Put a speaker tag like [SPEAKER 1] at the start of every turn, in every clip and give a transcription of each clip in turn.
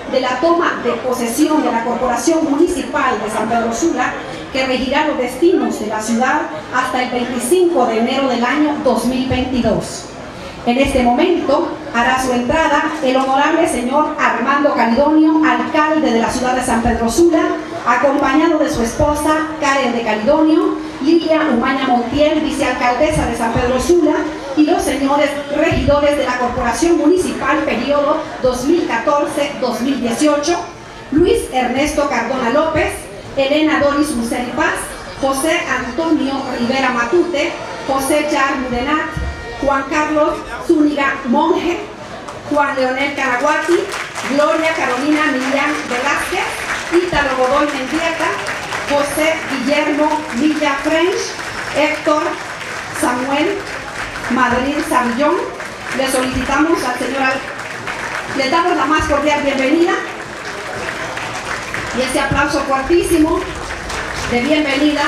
[SPEAKER 1] de la toma de posesión de la Corporación Municipal de San Pedro Sula, que regirá los destinos de la ciudad hasta el 25 de enero del año 2022. En este momento hará su entrada el honorable señor Armando Calidonio, alcalde de la ciudad de San Pedro Sula, acompañado de su esposa Karen de Calidonio, Lilia Umaña Montiel, vicealcaldesa de San Pedro Sula, y los señores regidores de la Corporación Municipal periodo 2014-2018, Luis Ernesto Cardona López, Elena Doris Museri Paz, José Antonio Rivera Matute, José Yar Mudenat, Juan Carlos Zúñiga Monje, Juan Leonel Canaguati, Gloria Carolina Millán Velázquez, Ítalo Godoy Mendieta, José Guillermo Villa French, Héctor Samuel Madrid Savillón. Le solicitamos al señor, le damos la más cordial bienvenida y ese aplauso fuertísimo de bienvenida.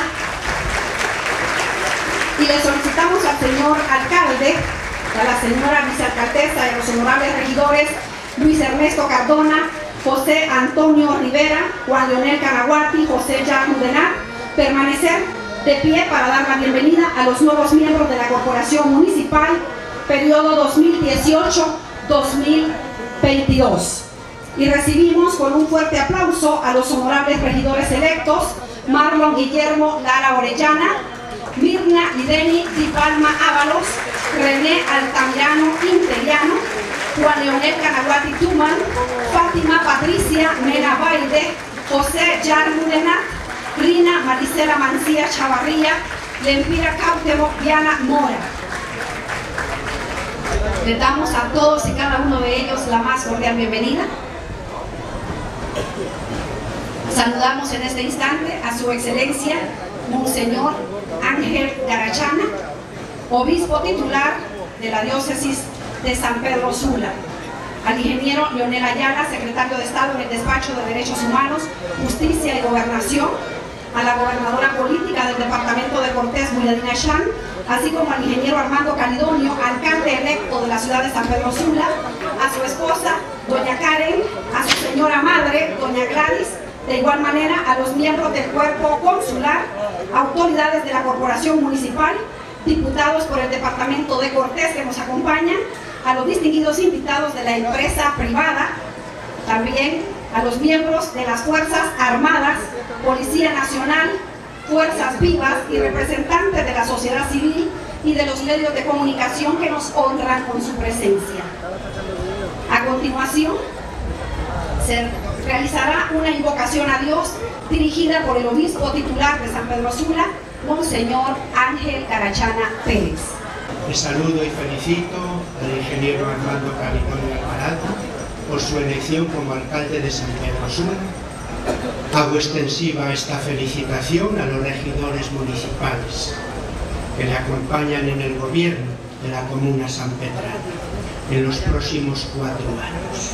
[SPEAKER 1] Y le solicitamos al señor alcalde, a la señora vicealcaldesa y a los honorables regidores Luis Ernesto Cardona, José Antonio Rivera, Juan Leonel Canaguati, José Yar Mudenat, permanecer de pie para dar la bienvenida a los nuevos miembros de la Corporación Municipal, periodo 2018-2022. Y recibimos con un fuerte aplauso a los honorables regidores electos, Marlon Guillermo Lara Orellana, Mirna Irene Di Palma Ábalos, René Altamirano Interiano, Juan Leonel Canaguati Tuman, Fátima Patricia Mena Baide, José Yar Mudenat, Rina Maricela Mancía Chavarría, Lempira Cáutemo Diana Mora. Le damos a todos y cada uno de ellos la más cordial bienvenida. Saludamos en este instante a su excelencia Monseñor Ángel Garachana, obispo titular de la diócesis de San Pedro Sula, al ingeniero Leonel Ayala, secretario de Estado en el Despacho de Derechos Humanos, Justicia y Gobernación, a la gobernadora política del departamento de Cortés, Muladina Shan, así como al ingeniero Armando Calidonio, alcalde electo de la ciudad de San Pedro Sula, a su esposa, doña Karen, a su señora madre, doña Gladys, de igual manera a los miembros del cuerpo consular, autoridades de la Corporación Municipal, diputados por el departamento de Cortés que nos acompañan, a los distinguidos invitados de la empresa privada, también a los miembros de las Fuerzas Armadas, Policía Nacional, Fuerzas Vivas y representantes de la sociedad civil y de los medios de comunicación que nos honran con su presencia. A continuación, se realizará una invocación a Dios dirigida por el obispo titular de San Pedro Sula, Monseñor Ángel Garachana Pérez.
[SPEAKER 2] Les saludo y felicito al ingeniero Armando Calidonio Alvarado por su elección como alcalde de San Pedro Sula. Hago extensiva esta felicitación a los regidores municipales que le acompañan en el gobierno de la comuna sanpedrana en los próximos 4 años.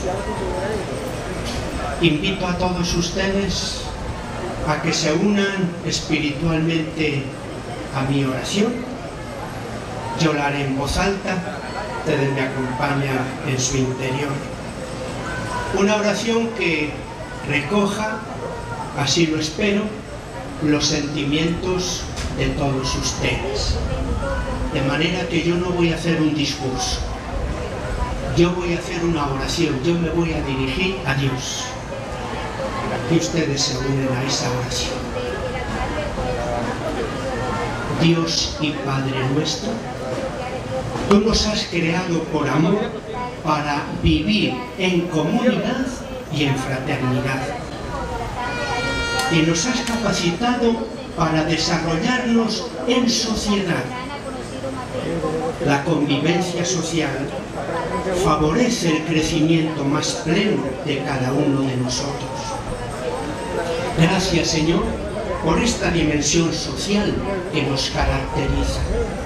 [SPEAKER 2] Invito a todos ustedes a que se unan espiritualmente a mi oración. Yo la haré en voz alta, ustedes me acompañan en su interior. Una oración que recoja, así lo espero, los sentimientos de todos ustedes. De manera que yo no voy a hacer un discurso, yo voy a hacer una oración, yo me voy a dirigir a Dios. Y ustedes se unen a esa oración. Dios y Padre nuestro, tú nos has creado por amor para vivir en comunidad y en fraternidad. Y nos has capacitado para desarrollarnos en sociedad. La convivencia social favorece el crecimiento más pleno de cada uno de nosotros. Gracias, Señor, por esta dimensión social que nos caracteriza.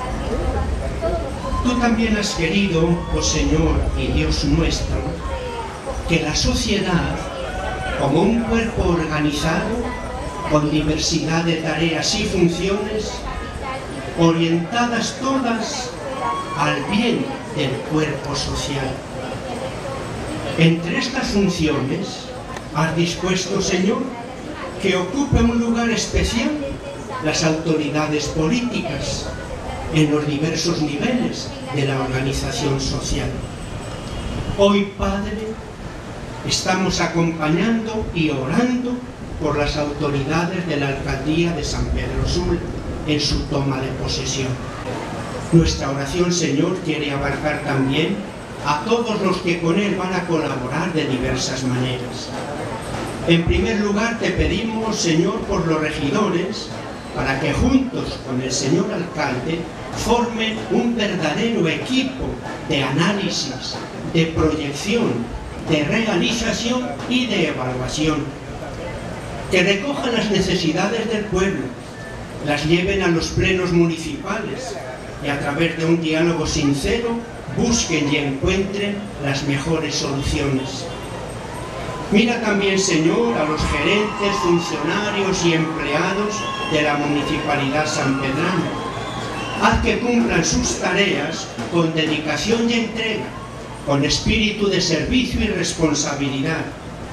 [SPEAKER 2] Tú también has querido, oh Señor y Dios nuestro, que la sociedad, como un cuerpo organizado, con diversidad de tareas y funciones, orientadas todas al bien del cuerpo social. Entre estas funciones, has dispuesto, Señor, que ocupe un lugar especial las autoridades políticas en los diversos niveles de la organización social. Hoy, Padre, estamos acompañando y orando por las autoridades de la Alcaldía de San Pedro Sula en su toma de posesión. Nuestra oración, Señor, quiere abarcar también a todos los que con él van a colaborar de diversas maneras. En primer lugar, te pedimos, Señor, por los regidores, para que juntos con el señor alcalde formen un verdadero equipo de análisis, de proyección, de realización y de evaluación, que recojan las necesidades del pueblo, las lleven a los plenos municipales y a través de un diálogo sincero busquen y encuentren las mejores soluciones. Mira también, Señor, a los gerentes, funcionarios y empleados de la Municipalidad sanpedrana. Haz que cumplan sus tareas con dedicación y entrega, con espíritu de servicio y responsabilidad,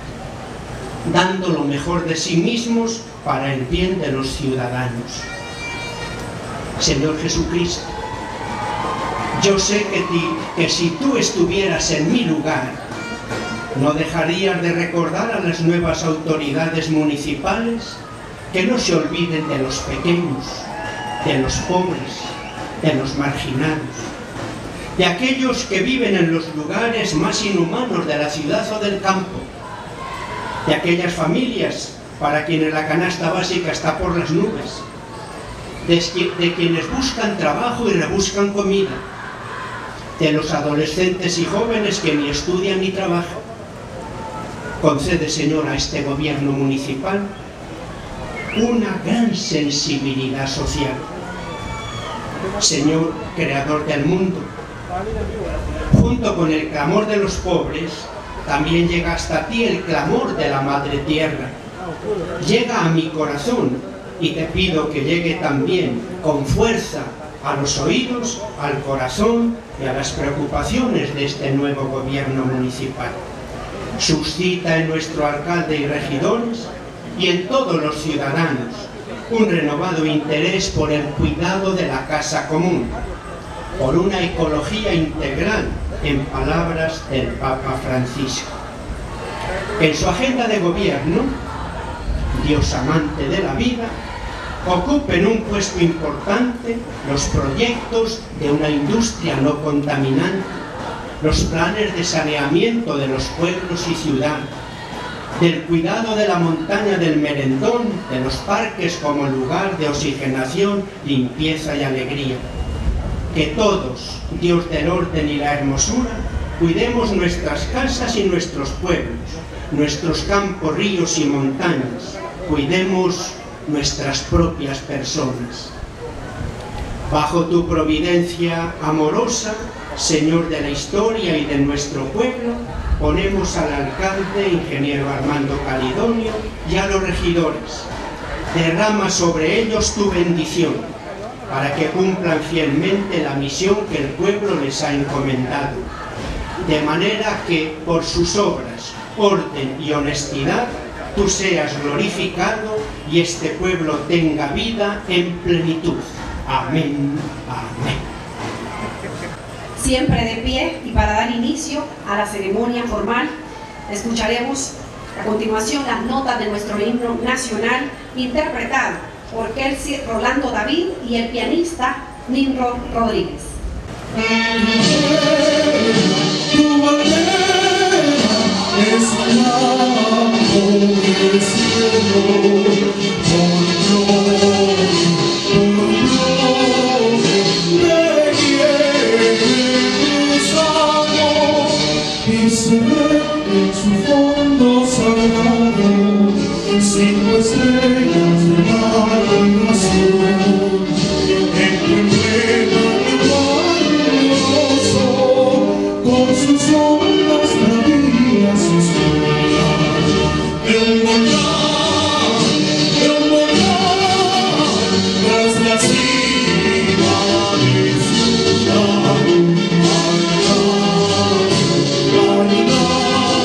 [SPEAKER 2] dando lo mejor de sí mismos para el bien de los ciudadanos. Señor Jesucristo, yo sé que si tú estuvieras en mi lugar, no dejarías de recordar a las nuevas autoridades municipales que no se olviden de los pequeños, de los pobres, de los marginados, de aquellos que viven en los lugares más inhumanos de la ciudad o del campo, de aquellas familias para quienes la canasta básica está por las nubes, de quienes buscan trabajo y rebuscan comida, de los adolescentes y jóvenes que ni estudian ni trabajan. Concede, Señor, a este gobierno municipal una gran sensibilidad social. Señor, creador del mundo, junto con el clamor de los pobres, también llega hasta ti el clamor de la Madre Tierra. Llega a mi corazón y te pido que llegue también con fuerza a los oídos, al corazón y a las preocupaciones de este nuevo gobierno municipal. Suscita en nuestro alcalde y regidores y en todos los ciudadanos un renovado interés por el cuidado de la casa común, por una ecología integral, en palabras del Papa Francisco. En su agenda de gobierno, Dios amante de la vida, ocupen un puesto importante los proyectos de una industria no contaminante, los planes de saneamiento de los pueblos y ciudades, del cuidado de la montaña del Merendón, de los parques como lugar de oxigenación, limpieza y alegría. Que todos, Dios del orden y la hermosura, cuidemos nuestras casas y nuestros pueblos, nuestros campos, ríos y montañas, cuidemos nuestras propias personas. Bajo tu providencia amorosa, Señor de la historia y de nuestro pueblo, ponemos al alcalde, ingeniero Armando Calidonio, y a los regidores. Derrama sobre ellos tu bendición, para que cumplan fielmente la misión que el pueblo les ha encomendado, de manera que, por sus obras, orden y honestidad, tú seas glorificado y este pueblo tenga vida en plenitud. Amén. Amén.
[SPEAKER 1] Siempre de pie, y para dar inicio a la ceremonia formal, escucharemos a continuación las notas de nuestro himno nacional, interpretado por Kelsey Rolando David y el pianista Nimrod Rodríguez.
[SPEAKER 3] Tu bandera es el lampo del cielo, se ve en su fondo sagrado, 5 estrellas de mar y azul, en tu emblema glorioso, con sus ondas bravías y oscuras, de un volcán, tras la cima de su lado.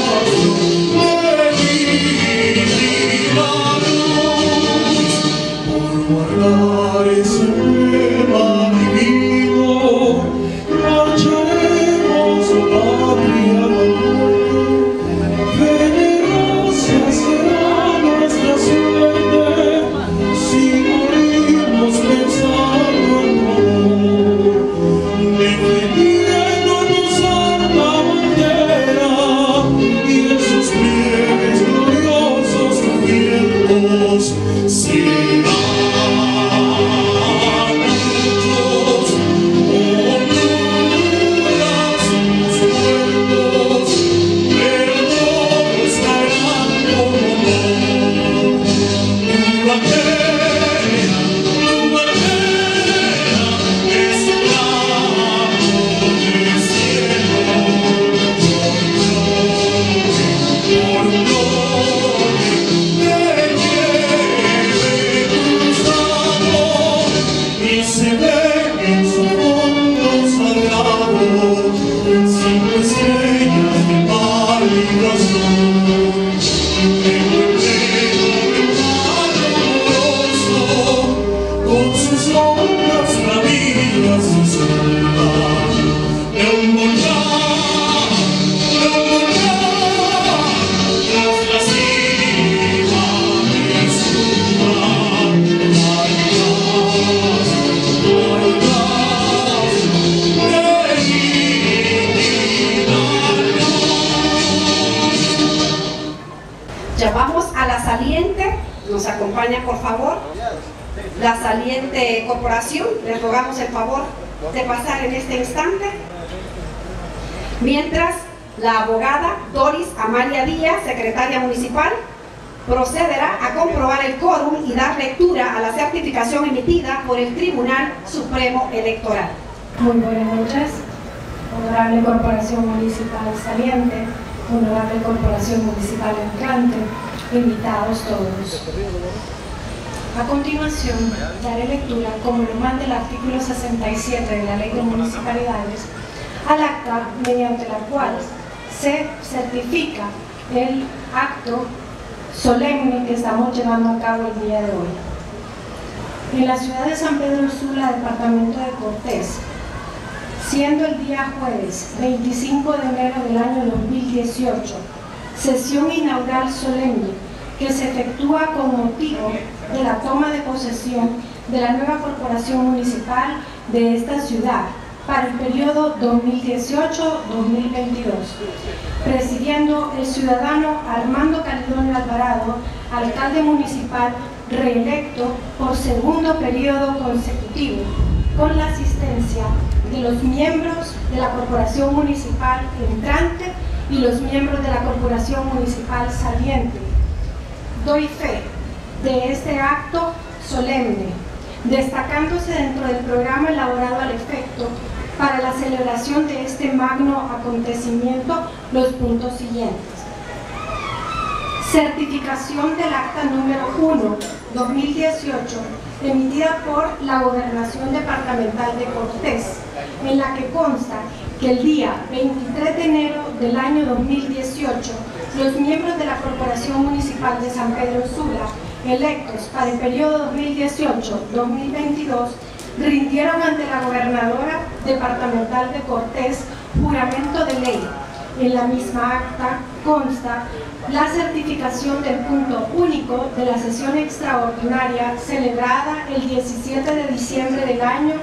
[SPEAKER 1] Llamamos a la saliente, nos acompaña por favor la saliente corporación, les rogamos el favor de pasar en este instante, mientras la abogada Doris Amalia Díaz, secretaria municipal, procederá a comprobar el quórum y dar lectura a la certificación emitida por el Tribunal Supremo Electoral.
[SPEAKER 4] Muy buenas noches, honorable Corporación Municipal saliente, honorable Corporación Municipal entrante, invitados todos. A continuación, daré lectura, como lo manda el artículo 67 de la Ley de Municipalidades, al acta mediante la cual se certifica el acto solemne que estamos llevando a cabo el día de hoy. En la ciudad de San Pedro Sula, departamento de Cortés, siendo el día jueves 25 de enero del año 2018, sesión inaugural solemne que se efectúa con motivo de la toma de posesión de la nueva corporación municipal de esta ciudad para el periodo 2018-2022, presidiendo el ciudadano Armando Calidonio Alvarado, alcalde municipal reelecto por segundo periodo consecutivo, con la asistencia de los miembros de la corporación municipal entrante y los miembros de la corporación municipal saliente. Doy fe de este acto solemne, destacándose dentro del programa elaborado al efecto para la celebración de este magno acontecimiento los puntos siguientes. Certificación del acta número 1/2018, emitida por la Gobernación Departamental de Cortés, en la que consta que el día 23 de enero del año 2018, los miembros de la Corporación Municipal de San Pedro Sula, electos para el periodo 2018-2022, rindieron ante la Gobernadora Departamental de Cortés juramento de ley. En la misma acta consta la certificación del punto único de la sesión extraordinaria celebrada el 17 de diciembre del año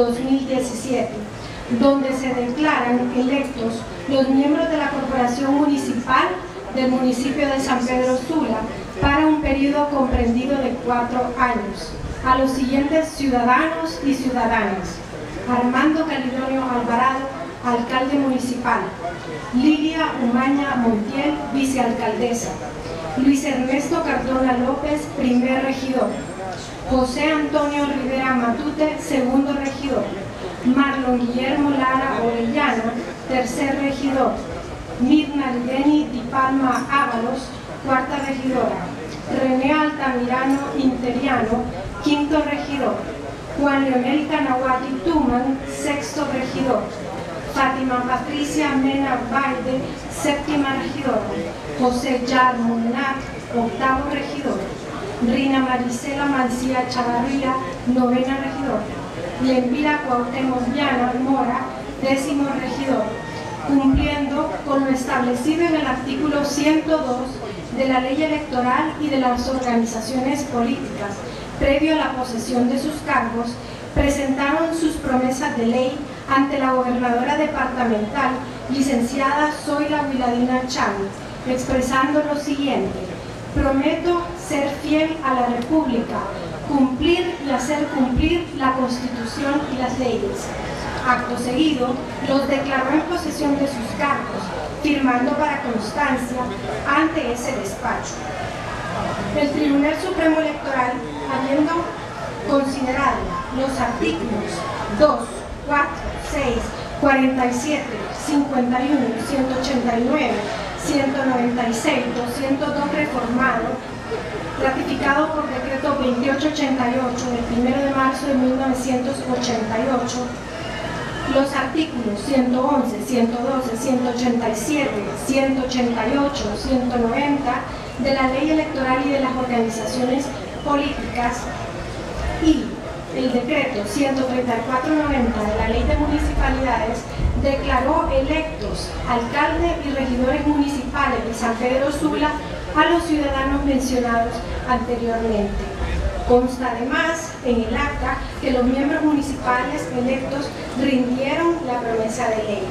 [SPEAKER 4] 2017, donde se declaran electos los miembros de la Corporación Municipal del municipio de San Pedro Sula para un periodo comprendido de 4 años, a los siguientes ciudadanos y ciudadanas: Armando Calidonio Alvarado, alcalde municipal; Lilia Umaña Montiel, vicealcaldesa; Luis Ernesto Cardona López, primer regidor; José Antonio Rivera Matute, segundo regidor; Marlon Guillermo Lara Orellana, tercer regidor; Mirna Lideni Di Palma Ábalos, cuarta regidora; René Altamirano Interiano, quinto regidor; Juan Leonel Canahuati Tuman, sexto regidor; Fátima Patricia Mena Baide, séptima regidora; José Yar Molnar, octavo regidor; Rina Marisela Mancía Chavarría, novena regidora; Lempira Cuauhtémoc Viana Mora, décimo regidor, cumpliendo con lo establecido en el artículo 102 de la Ley Electoral y de las organizaciones políticas. Previo a la posesión de sus cargos, presentaron sus promesas de ley ante la gobernadora departamental, licenciada Zoila Viladina Chávez, expresando lo siguiente: prometo ser fiel a la República, cumplir y hacer cumplir la Constitución y las leyes. Acto seguido, los declaró en posesión de sus cargos, firmando para constancia ante ese despacho. El Tribunal Supremo Electoral, habiendo considerado los artículos 2, 4, 6, 47, 51, 189, 196-202 reformado, ratificado por decreto 2888 del 1 de marzo de 1988, los artículos 111, 112, 187, 188, 190 de la Ley Electoral y de las organizaciones políticas y el decreto 134/90 de la Ley de Municipalidades declaró electos alcalde y regidores municipales de San Pedro Sula a los ciudadanos mencionados anteriormente. Consta además en el acta que los miembros municipales electos rindieron la promesa de ley.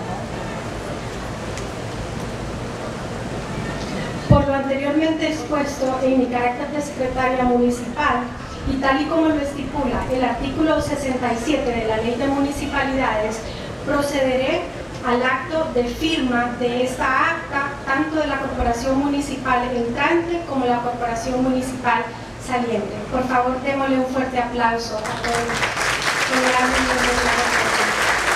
[SPEAKER 4] Por lo anteriormente expuesto en mi carácter de secretaria municipal y tal y como lo estipula el artículo 67 de la Ley de Municipalidades, procederé al acto de firma de esta acta, tanto de la Corporación Municipal entrante como la Corporación Municipal saliente. Por favor, démosle un fuerte aplauso a todos los honorables miembros de la corporación.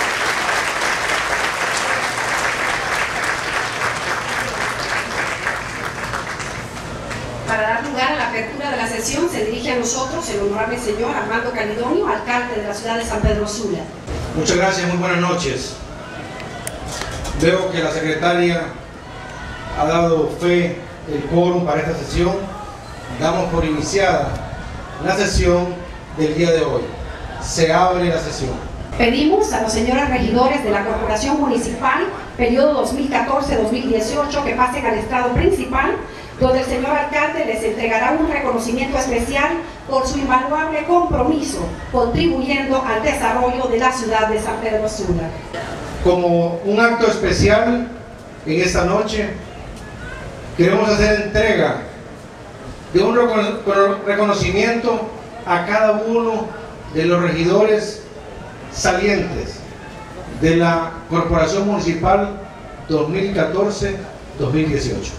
[SPEAKER 1] Para dar lugar a la apertura de la sesión, se dirige a nosotros el honorable señor Armando Calidonio, alcalde de la ciudad de San Pedro Sula.
[SPEAKER 5] Muchas gracias, muy buenas noches. Veo que la secretaria ha dado fe del quórum para esta sesión. Damos por iniciada la sesión del día de hoy. Se abre la sesión.
[SPEAKER 1] Pedimos a los señores regidores de la Corporación Municipal, periodo 2014-2018, que pasen al estrado principal, donde el señor alcalde les entregará un reconocimiento especial por su invaluable compromiso, contribuyendo al desarrollo de la ciudad de San Pedro Sula.
[SPEAKER 5] Como un acto especial, en esta noche, queremos hacer entrega de un reconocimiento a cada uno de los regidores salientes de la Corporación Municipal 2014-2018.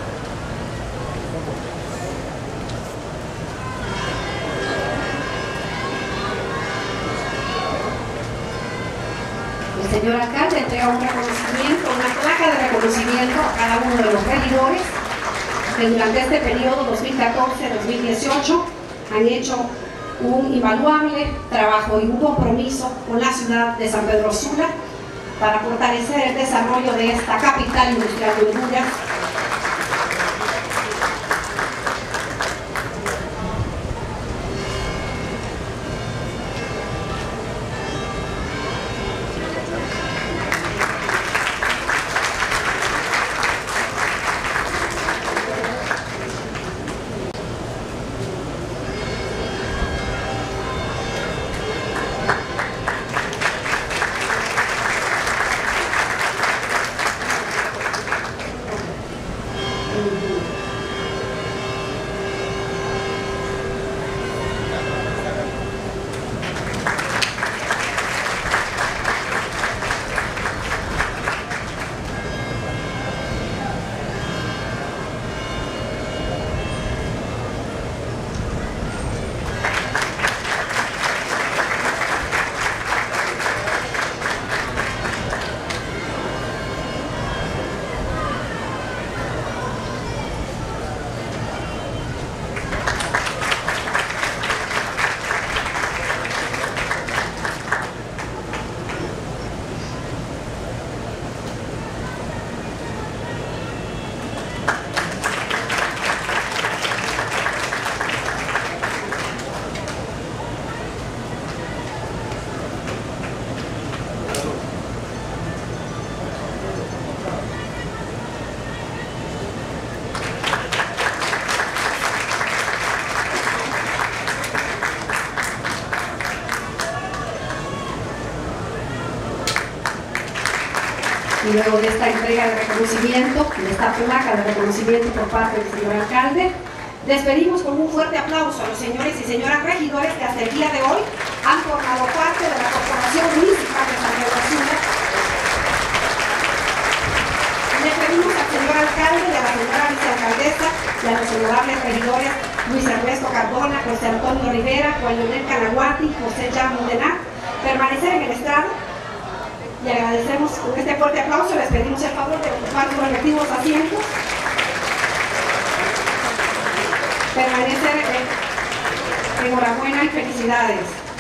[SPEAKER 1] El señor alcalde entrega un reconocimiento, una placa de reconocimiento a cada uno de los regidores que durante este periodo 2014-2018 han hecho un invaluable trabajo y un compromiso con la ciudad de San Pedro Sula para fortalecer el desarrollo de esta capital industrial de Honduras. Y luego de esta entrega de reconocimiento, de esta placa de reconocimiento por parte del señor alcalde, despedimos con un fuerte aplauso a los señores y señoras regidores que hasta el día de hoy han formado parte de la Corporación Municipal de San Pedro Sula. Le pedimos al señor alcalde y a la señora vicealcaldesa y a los honorables regidores Luis Ernesto Cardona, José Antonio Rivera, Juan Leonel Canaguati, José Jan Mundená, permanecer en el estrado y agradecemos con este fuerte aplauso. Les pedimos el favor de ocupar sus respectivos asientos. Permanecer enhorabuena y felicidades.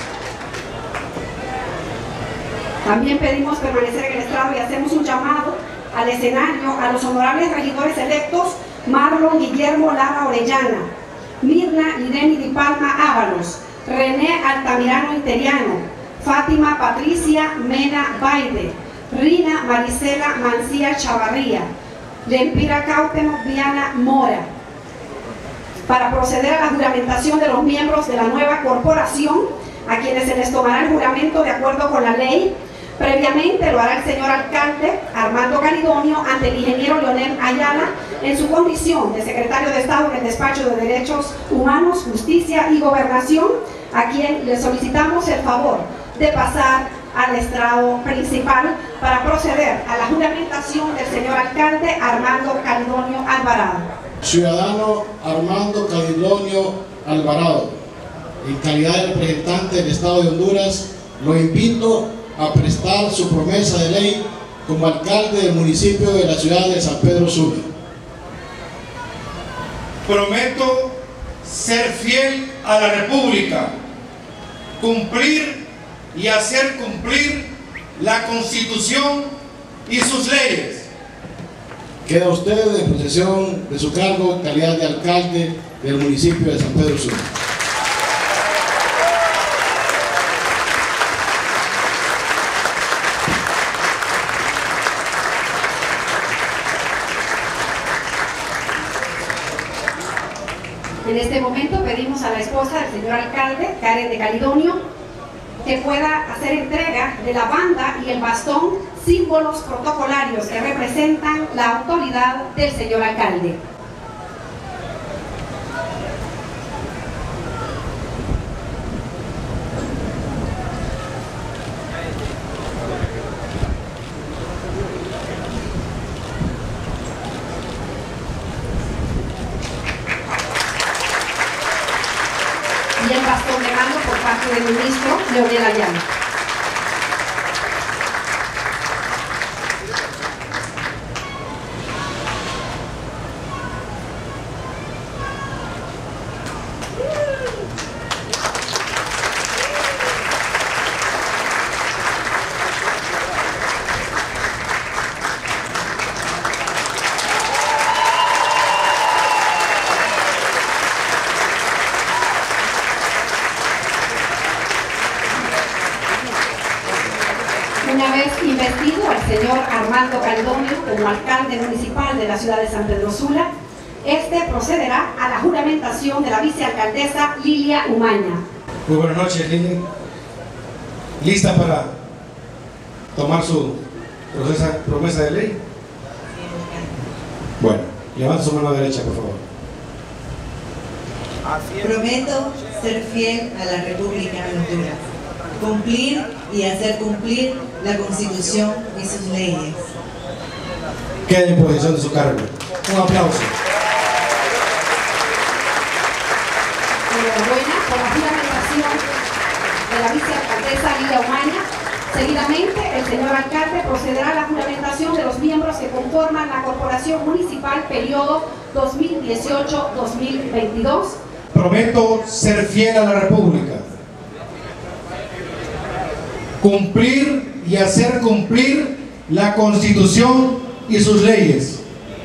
[SPEAKER 1] También pedimos permanecer en el estrado y hacemos un llamado al escenario a los honorables regidores electos Marlon Guillermo Lara Orellana, Mirna Irene Di Palma Ábalos, René Altamirano Interiano, Fátima Patricia Mena Baide, Rina Marisela Mancía Chavarría, Lempira Cuauhtémoc Viana Mora, para proceder a la juramentación de los miembros de la nueva corporación, a quienes se les tomará el juramento de acuerdo con la ley. Previamente lo hará el señor alcalde Armando Calidonio ante el ingeniero Leonel Ayala en su condición de secretario de Estado en el Despacho de Derechos Humanos, Justicia y Gobernación, a quien le solicitamos el favor de pasar al estrado principal para proceder a la juramentación del señor alcalde Armando Calidonio Alvarado.
[SPEAKER 6] Ciudadano Armando Calidonio Alvarado, en calidad de representante del Estado de Honduras, lo invito a prestar su promesa de ley como alcalde del municipio de la ciudad de San Pedro Sula.
[SPEAKER 5] Prometo ser fiel a la República, cumplir y hacer cumplir la Constitución y sus leyes.
[SPEAKER 6] Queda usted en posesión de su cargo en calidad de alcalde del municipio de San Pedro Sula.
[SPEAKER 1] En este momento pedimos a la esposa del señor alcalde, Karen de Calidonio, que pueda hacer entrega de la banda y el bastón, símbolos protocolarios que representan la autoridad del señor alcalde. Y el bastón de mando por parte del ministro Leonel Ayala. Una vez investido el señor Armando Calidonio como alcalde municipal de la ciudad de San Pedro Sula, este procederá a la juramentación de la vicealcaldesa Lilia Umaña.
[SPEAKER 5] Muy buenas noches, Lili. ¿Lista para tomar su promesa de ley? Bueno, levanta su mano derecha, por favor.
[SPEAKER 7] Prometo ser fiel a la República de Honduras, cumplir y hacer cumplir la Constitución y sus leyes.
[SPEAKER 5] Queda en posesión de su cargo. Un aplauso.
[SPEAKER 1] Enhorabuena por la juramentación de la vicealcaldesa Lilia Umaña. Seguidamente, el señor alcalde procederá a la juramentación de los miembros que conforman la Corporación Municipal periodo 2018-2022.
[SPEAKER 5] Prometo ser fiel a la República, cumplir y hacer cumplir la Constitución y sus leyes.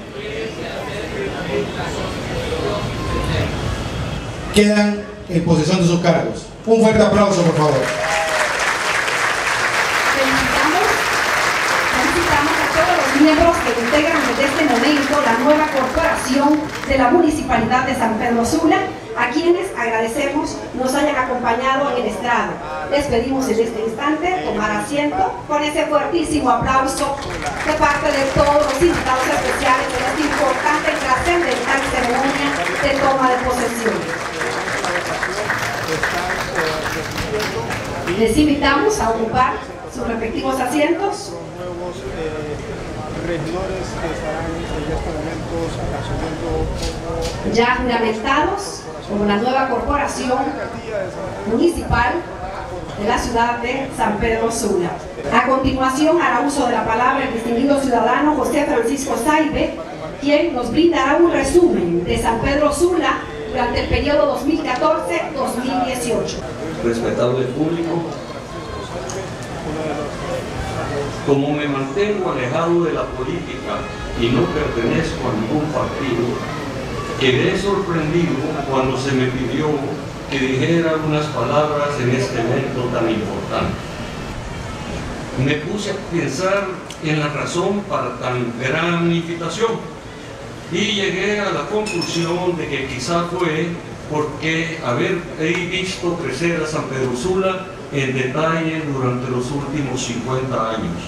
[SPEAKER 5] Quedan en posesión de sus cargos. Un fuerte aplauso, por favor.
[SPEAKER 1] Felicitamos a todos los miembros que integran desde este momento la nueva corporación de la Municipalidad de San Pedro Sula, a quienes agradecemos nos hayan acompañado en el estrado. Les pedimos en este instante tomar asiento con ese fuertísimo aplauso de parte de todos los invitados especiales de esta importante y trascendental ceremonia de toma de posesión. Les invitamos a ocupar sus respectivos asientos.
[SPEAKER 8] Regidores que estarán en estos momentos asumiendo
[SPEAKER 1] Ya juramentados como la nueva corporación municipal de la ciudad de San Pedro Sula. A continuación, hará uso de la palabra el distinguido ciudadano José Francisco Saibe, quien nos brindará un resumen de San Pedro Sula durante el periodo 2014-2018.
[SPEAKER 9] Respetable público, como me mantengo alejado de la política y no pertenezco a ningún partido, quedé sorprendido cuando se me pidió que dijera algunas palabras en este evento tan importante. Me puse a pensar en la razón para tan gran invitación y llegué a la conclusión de que quizá fue porque haber visto crecer a San Pedro Sula en detalle durante los últimos 50 años.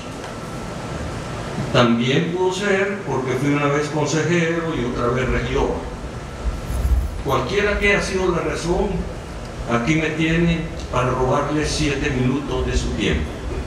[SPEAKER 9] También pudo ser porque fui una vez consejero y otra vez regidor. Cualquiera que haya sido la razón, aquí me tiene para robarle 7 minutos de su tiempo.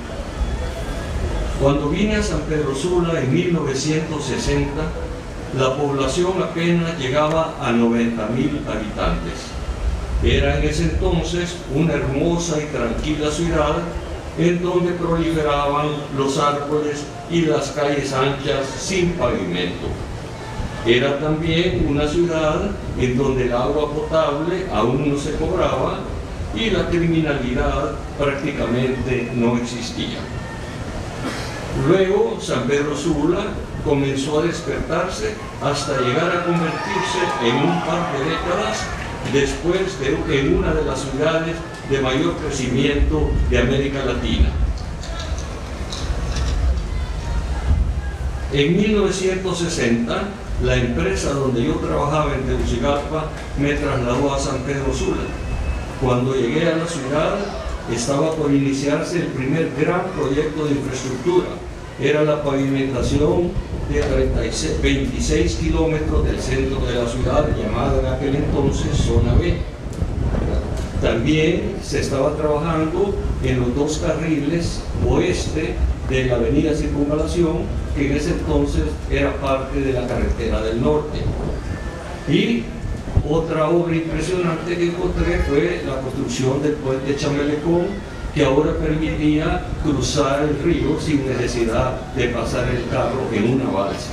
[SPEAKER 9] Cuando vine a San Pedro Sula en 1960, la población apenas llegaba a 90.000 habitantes. Era en ese entonces una hermosa y tranquila ciudad en donde proliferaban los árboles y las calles anchas sin pavimento. Era también una ciudad en donde el agua potable aún no se cobraba y la criminalidad prácticamente no existía. Luego San Pedro Sula comenzó a despertarse hasta llegar a convertirse en un par de décadas después en una de las ciudades de mayor crecimiento de América Latina. En 1960, la empresa donde yo trabajaba en Tegucigalpa me trasladó a San Pedro Sula. Cuando llegué a la ciudad, estaba por iniciarse el primer gran proyecto de infraestructura. Era la pavimentación de 26 kilómetros del centro de la ciudad, llamada en aquel entonces Zona B. También se estaba trabajando en los 2 carriles oeste de la avenida Circunvalación, que en ese entonces era parte de la carretera del norte. Y otra obra impresionante que encontré fue la construcción del puente Chamelecón, que ahora permitía cruzar el río sin necesidad de pasar el carro en una balsa.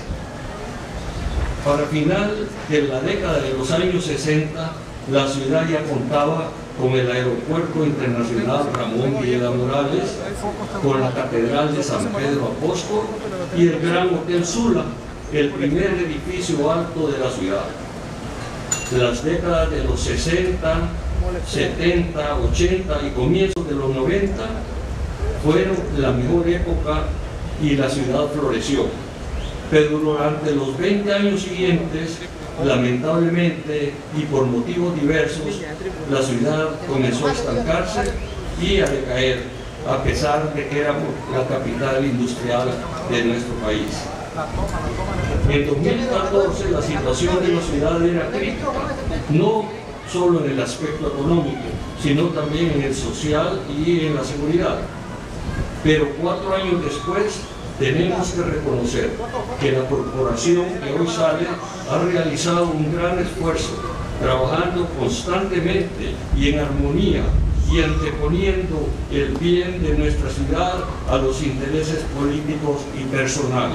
[SPEAKER 9] Para final de la década de los años 60, la ciudad ya contaba con el Aeropuerto Internacional Ramón Villeda Morales, con la Catedral de San Pedro Apóstol y el Gran Hotel Sula, el primer edificio alto de la ciudad. Las décadas de los 60, 70, 80 y comienzos de los 90 fueron la mejor época y la ciudad floreció. Pero durante los 20 años siguientes, lamentablemente y por motivos diversos, la ciudad comenzó a estancarse y a decaer, a pesar de que éramos la capital industrial de nuestro país. En 2014 la situación de la ciudad era crítica, no solo en el aspecto económico, sino también en el social y en la seguridad. Pero 4 años después, tenemos que reconocer que la corporación que hoy sale ha realizado un gran esfuerzo, trabajando constantemente y en armonía y anteponiendo el bien de nuestra ciudad a los intereses políticos y personales.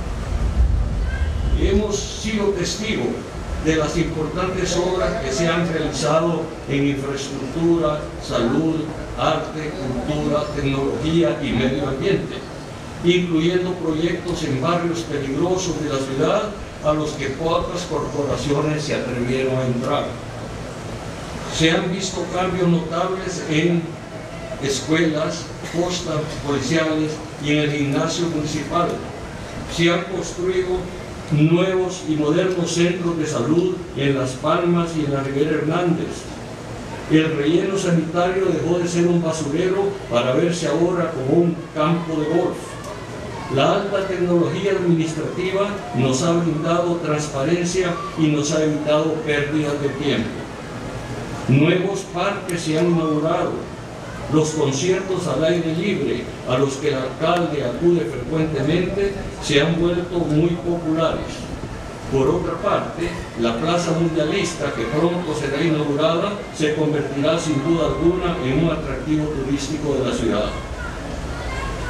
[SPEAKER 9] Hemos sido testigos de las importantes obras que se han realizado en infraestructura, salud, arte, cultura, tecnología y medio ambiente, incluyendo proyectos en barrios peligrosos de la ciudad a los que pocas corporaciones se atrevieron a entrar. Se han visto cambios notables en escuelas, postas policiales y en el gimnasio municipal. Se han construido nuevos y modernos centros de salud en Las Palmas y en la Ribera Hernández. El relleno sanitario dejó de ser un basurero para verse ahora como un campo de golf. La alta tecnología administrativa nos ha brindado transparencia y nos ha evitado pérdidas de tiempo. Nuevos parques se han inaugurado. Los conciertos al aire libre, a los que el alcalde acude frecuentemente, se han vuelto muy populares. Por otra parte, la Plaza Mundialista, que pronto será inaugurada, se convertirá sin duda alguna en un atractivo turístico de la ciudad.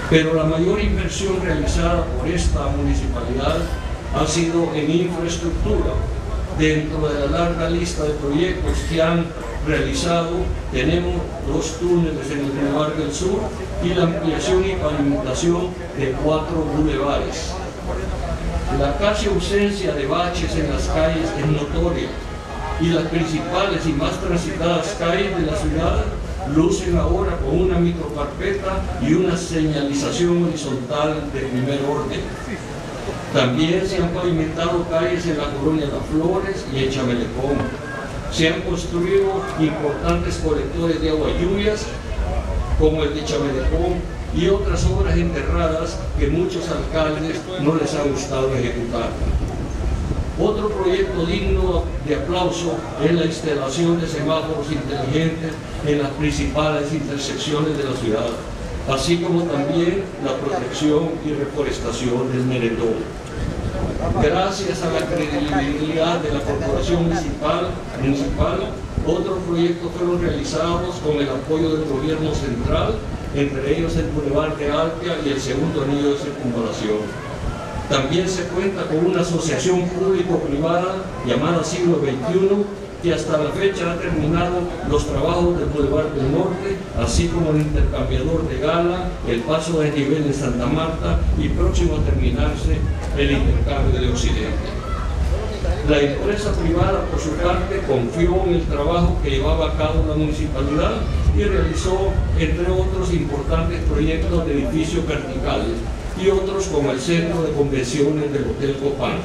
[SPEAKER 9] Pero la mayor inversión realizada por esta municipalidad ha sido en infraestructura. Dentro de la larga lista de proyectos que han realizado, tenemos 2 túneles en el Boulevard del Sur y la ampliación y pavimentación de 4 bulevares. La casi ausencia de baches en las calles es notoria y las principales y más transitadas calles de la ciudad lucen ahora con una microcarpeta y una señalización horizontal de primer orden. También se han pavimentado calles en la colonia Las Flores y en Chamelecón. Se han construido importantes colectores de agua lluvias, como el de Chamelecón, y otras obras enterradas que muchos alcaldes no les ha gustado ejecutar. Otro proyecto digno de aplauso es la instalación de semáforos inteligentes en las principales intersecciones de la ciudad, así como también la protección y reforestación del Merendón. Gracias a la credibilidad de la Corporación Municipal, otros proyectos fueron realizados con el apoyo del gobierno central, entre ellos el Boulevard de Alpia y el segundo anillo de circunvalación. También se cuenta con una asociación público-privada llamada Siglo XXI, que hasta la fecha ha terminado los trabajos del Boulevard del Norte, así como el intercambiador de Gala, el paso de nivel de Santa Marta y próximo a terminarse el intercambio de Occidente. La empresa privada, por su parte, confió en el trabajo que llevaba a cabo la municipalidad y realizó, entre otros, importantes proyectos de edificios verticales y otros como el centro de convenciones del Hotel Copán.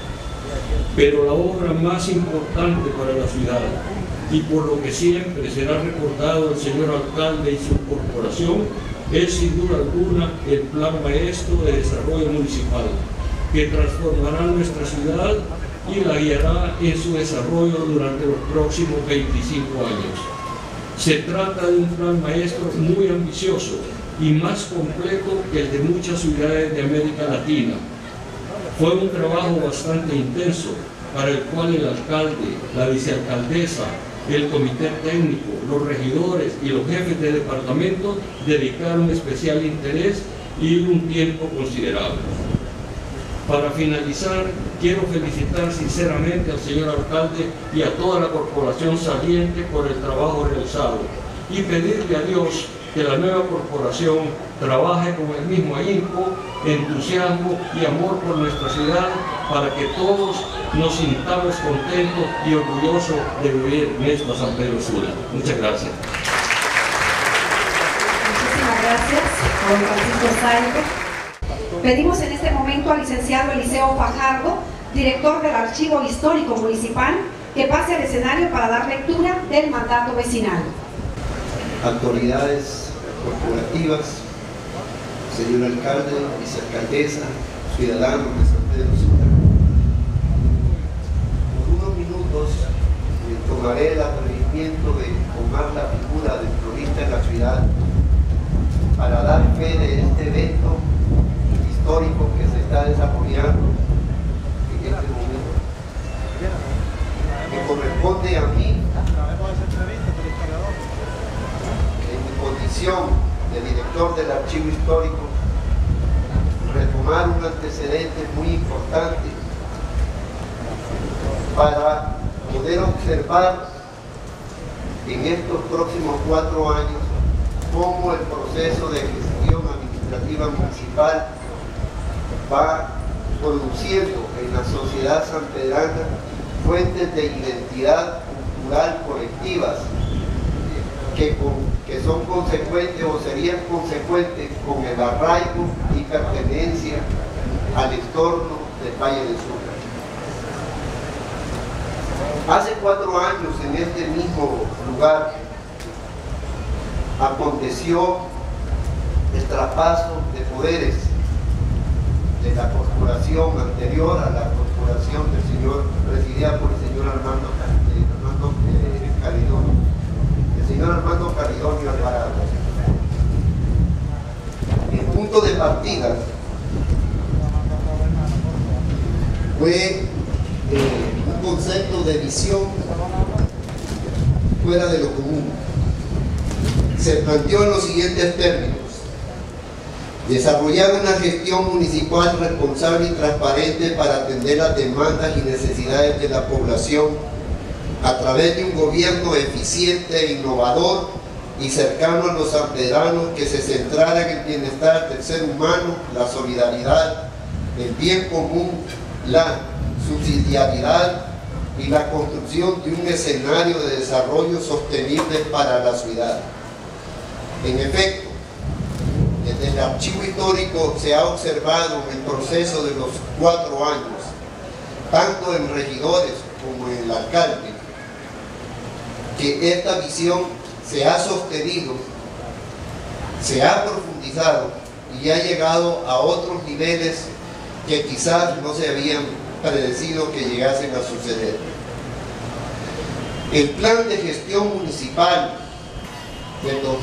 [SPEAKER 9] Pero la obra más importante para la ciudad, y por lo que siempre será recordado el señor alcalde y su corporación, es sin duda alguna el Plan Maestro de Desarrollo Municipal, que transformará nuestra ciudad y la guiará en su desarrollo durante los próximos 25 años. Se trata de un plan maestro muy ambicioso y más completo que el de muchas ciudades de América Latina. Fue un trabajo bastante intenso, para el cual el alcalde, la vicealcaldesa, el comité técnico, los regidores y los jefes de departamento dedicaron especial interés y un tiempo considerable. Para finalizar, quiero felicitar sinceramente al señor alcalde y a toda la corporación saliente por el trabajo realizado y pedirle a Dios que la nueva corporación trabaje con el mismo ahínco, entusiasmo y amor por nuestra ciudad para que todos nos sintamos contentos y orgullosos de vivir en esta San Pedro Sula. Muchas gracias.
[SPEAKER 1] Muchísimas gracias, don Francisco Sáenz. Pedimos en este momento al licenciado Eliseo Fajardo, director del Archivo Histórico Municipal, que pase al escenario para dar lectura del mandato vecinal.
[SPEAKER 10] Autoridades corporativas, señor alcalde, vicealcaldesa, ciudadanos de San Pedro Sula. Por unos minutos tomaré el atrevimiento de tomar la figura del cronista en la ciudad para dar fe de este evento histórico que se está desarrollando en este momento. Me corresponde a mí, en mi condición de director del Archivo Histórico, retomar un antecedente muy importante para poder observar en estos próximos 4 años cómo el proceso de gestión administrativa municipal va produciendo en la sociedad sanpedrana fuentes de identidad cultural colectivas que son consecuentes o serían consecuentes con el arraigo y pertenencia al entorno del Valle del Sula. Hace 4 años en este mismo lugar aconteció el traspaso de poderes de la corporación anterior a la corporación del señor, presidida por el señor Armando Caridonio, el señor Armando Caridonio Alvarado. El punto de partida fue un concepto de visión fuera de lo común. Se planteó en los siguientes términos: Desarrollar una gestión municipal responsable y transparente para atender las demandas y necesidades de la población a través de un gobierno eficiente e innovador y cercano a los sanpedranos, que se centrara en el bienestar del ser humano, la solidaridad, el bien común, la subsidiariedad y la construcción de un escenario de desarrollo sostenible para la ciudad. En efecto, desde el archivo histórico se ha observado en el proceso de los 4 años, tanto en regidores como en el alcalde, que esta visión se ha sostenido, se ha profundizado y ha llegado a otros niveles que quizás no se habían predecido que llegasen a suceder. El plan de gestión municipal del 2014-2018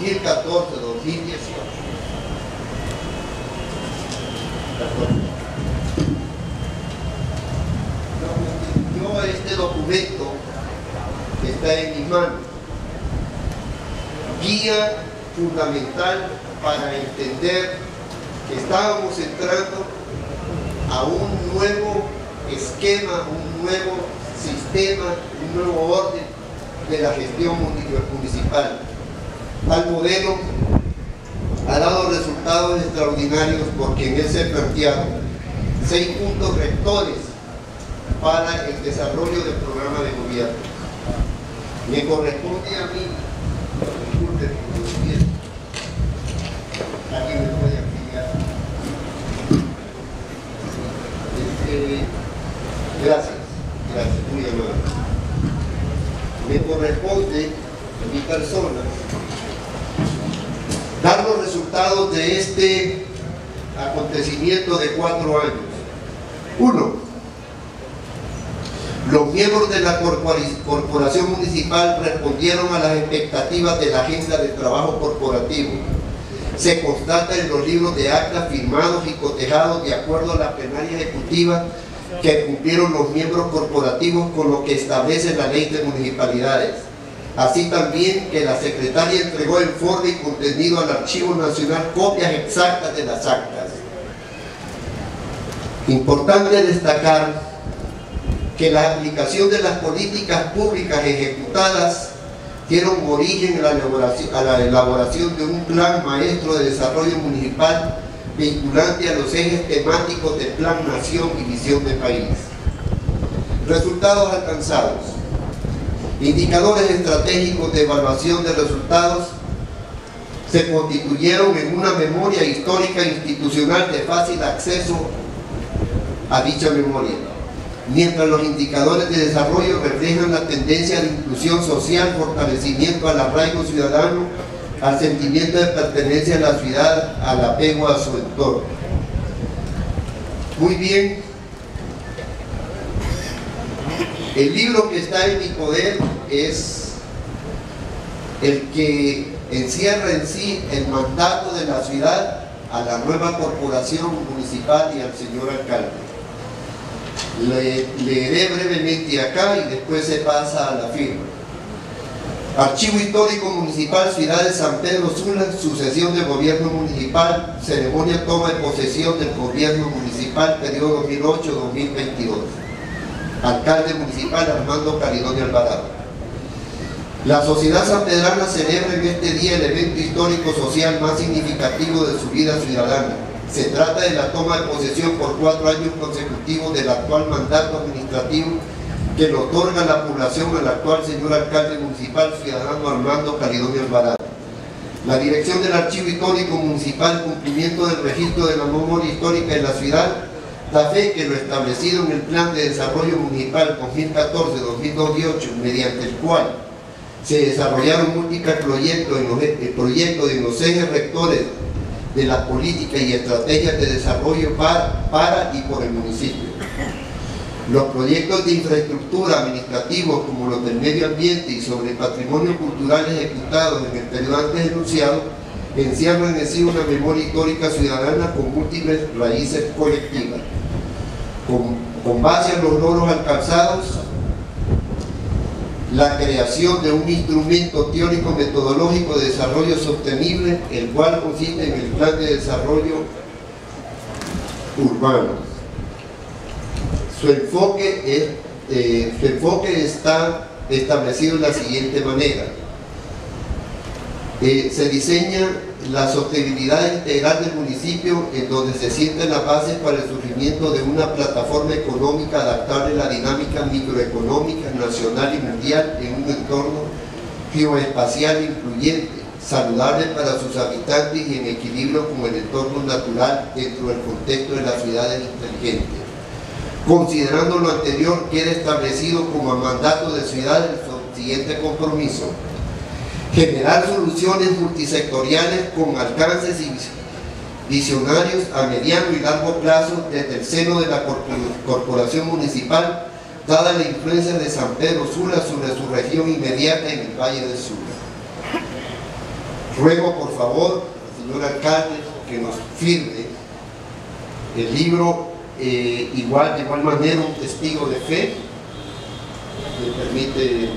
[SPEAKER 10] constituyó este documento que está en mis manos, guía fundamental para entender que estábamos entrando a un nuevo esquema, un nuevo sistema, un nuevo orden de la gestión municipal. Tal modelo ha dado resultados extraordinarios porque en él se plantearon 6 puntos rectores para el desarrollo del programa de gobierno. Me corresponde a mí, disculpen, alguien me puede ampliar. Gracias, muy amable. Me corresponde a mi persona dar los resultados de este acontecimiento de 4 años. 1. Los miembros de la corporación municipal respondieron a las expectativas de la agenda de trabajo corporativo. Se constata en los libros de actas firmados y cotejados de acuerdo a la plenaria ejecutiva que cumplieron los miembros corporativos con lo que establece la ley de municipalidades. Así también que la secretaria entregó en forma y contenido al Archivo Nacional copias exactas de las actas. Importante destacar que la aplicación de las políticas públicas ejecutadas dieron origen a la elaboración de un plan maestro de desarrollo municipal vinculante a los ejes temáticos del Plan Nación y Visión de País. Resultados alcanzados. Indicadores estratégicos de evaluación de resultados se constituyeron en una memoria histórica institucional de fácil acceso a dicha memoria, mientras los indicadores de desarrollo reflejan la tendencia de inclusión social, fortalecimiento al arraigo ciudadano, al sentimiento de pertenencia a la ciudad, al apego a su entorno. Muy bien, el libro que está en mi poder es el que encierra en sí el mandato de la ciudad a la nueva corporación municipal y al señor alcalde. Leeré brevemente acá y después se pasa a la firma. Archivo Histórico Municipal, Ciudad de San Pedro Sula, sucesión de gobierno municipal, ceremonia toma de posesión del gobierno municipal, periodo 2008-2022. Alcalde municipal Armando Calidonio Alvarado. La sociedad sanpedrana celebra en este día el evento histórico social más significativo de su vida ciudadana. Se trata de la toma de posesión por 4 años consecutivos del actual mandato administrativo que le otorga la población al actual señor alcalde municipal ciudadano Armando Calidonio Alvarado. La dirección del Archivo Histórico Municipal, cumplimiento del registro de la memoria histórica de la ciudad, da fe que lo establecido en el Plan de Desarrollo Municipal 2014-2018, mediante el cual se desarrollaron múltiples proyectos en los ejes rectores de las políticas y estrategias de desarrollo para y por el municipio. Los proyectos de infraestructura administrativos como los del medio ambiente y sobre el patrimonio cultural ejecutados en el periodo antes denunciado encierran en sí una memoria histórica ciudadana con múltiples raíces colectivas. Con base a los logros alcanzados, la creación de un instrumento teórico metodológico de desarrollo sostenible, el cual consiste en el Plan de Desarrollo Urbano. Su enfoque está establecido de la siguiente manera. Se diseña la sostenibilidad integral del municipio, en donde se sientan las bases para el surgimiento de una plataforma económica adaptable a la dinámica microeconómica nacional y mundial en un entorno geoespacial incluyente, saludable para sus habitantes y en equilibrio con el entorno natural dentro del contexto de las ciudades inteligentes. Considerando lo anterior, queda establecido como mandato de ciudad el siguiente compromiso: generar soluciones multisectoriales con alcances y visionarios a mediano y largo plazo desde el seno de la corporación municipal, dada la influencia de San Pedro Sula sobre su región inmediata en el Valle del Sula. Ruego por favor al señor alcalde que nos firme el libro, de igual manera un testigo de fe. Me permite.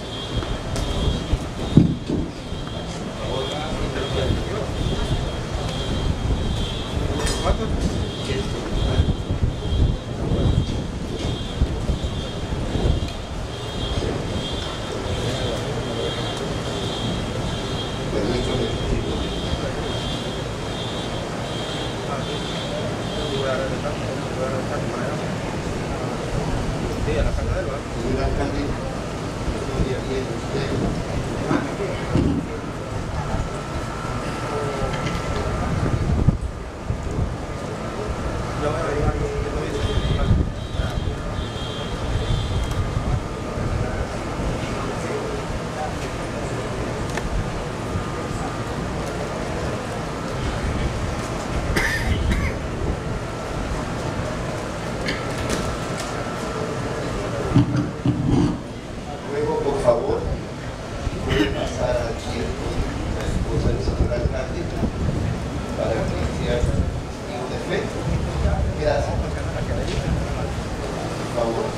[SPEAKER 10] Luego, por favor, puede pasar aquí la esposa del señor alcalde para que sea testigo de fe. Gracias. Por favor.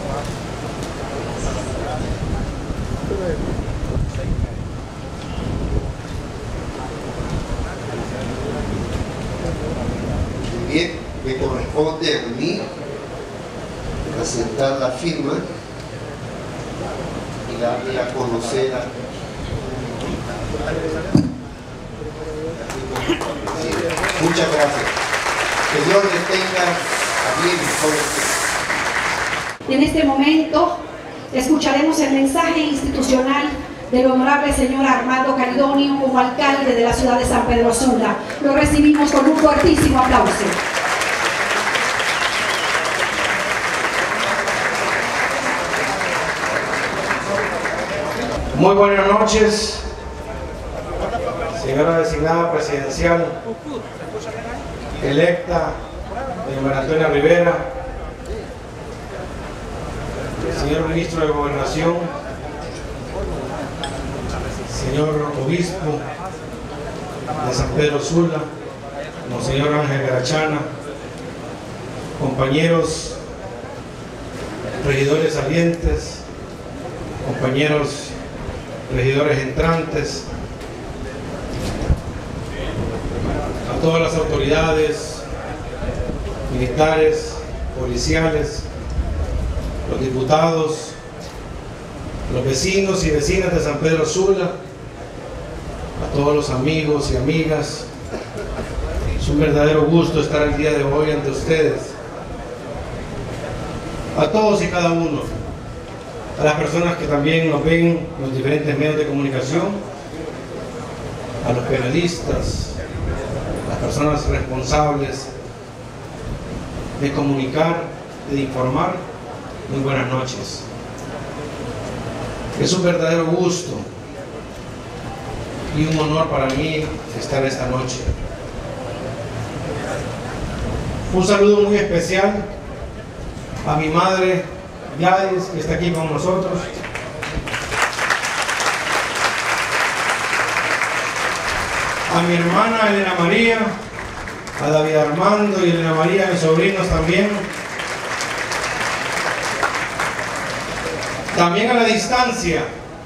[SPEAKER 10] Muy bien, me corresponde a mí presentar la firma y darle a conocer a muchas gracias. Que Dios le tenga a bien con
[SPEAKER 1] En este momento escucharemos el mensaje institucional del honorable señor Armando Calidonio como alcalde de la ciudad de San Pedro Sula. Lo recibimos con un fuertísimo aplauso.
[SPEAKER 5] Muy buenas noches, señora designada presidencial electa de María Antonia Rivera, señor ministro de Gobernación, señor obispo de San Pedro Sula, monseñor Ángel Garachana, compañeros regidores salientes, compañeros regidores entrantes, a todas las autoridades militares, policiales, los diputados, los vecinos y vecinas de San Pedro Sula, a todos los amigos y amigas. Es un verdadero gusto estar el día de hoy ante ustedes, a todos y cada uno, a las personas que también nos ven en los diferentes medios de comunicación, a los periodistas, a las personas responsables de comunicar, de informar. Muy buenas noches. Es un verdadero gusto y un honor para mí estar esta noche. Un saludo muy especial a mi madre Gladys, que está aquí con nosotros, a mi hermana Elena María, a David Armando y Elena María, mis sobrinos también. También a la distancia,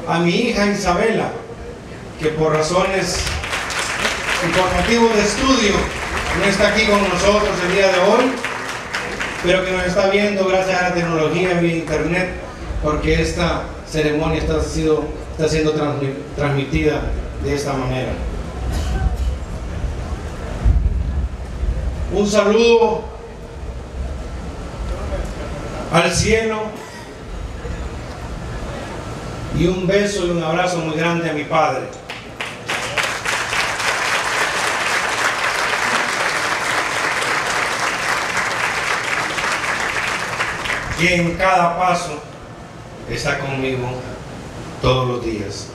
[SPEAKER 5] a mi hija Isabela, que por razones y por motivos de estudio no está aquí con nosotros el día de hoy, pero que nos está viendo gracias a la tecnología vía internet, porque esta ceremonia está siendo transmitida de esta manera. Un saludo al cielo y un beso y un abrazo muy grande a mi padre. Que en cada paso está conmigo todos los días.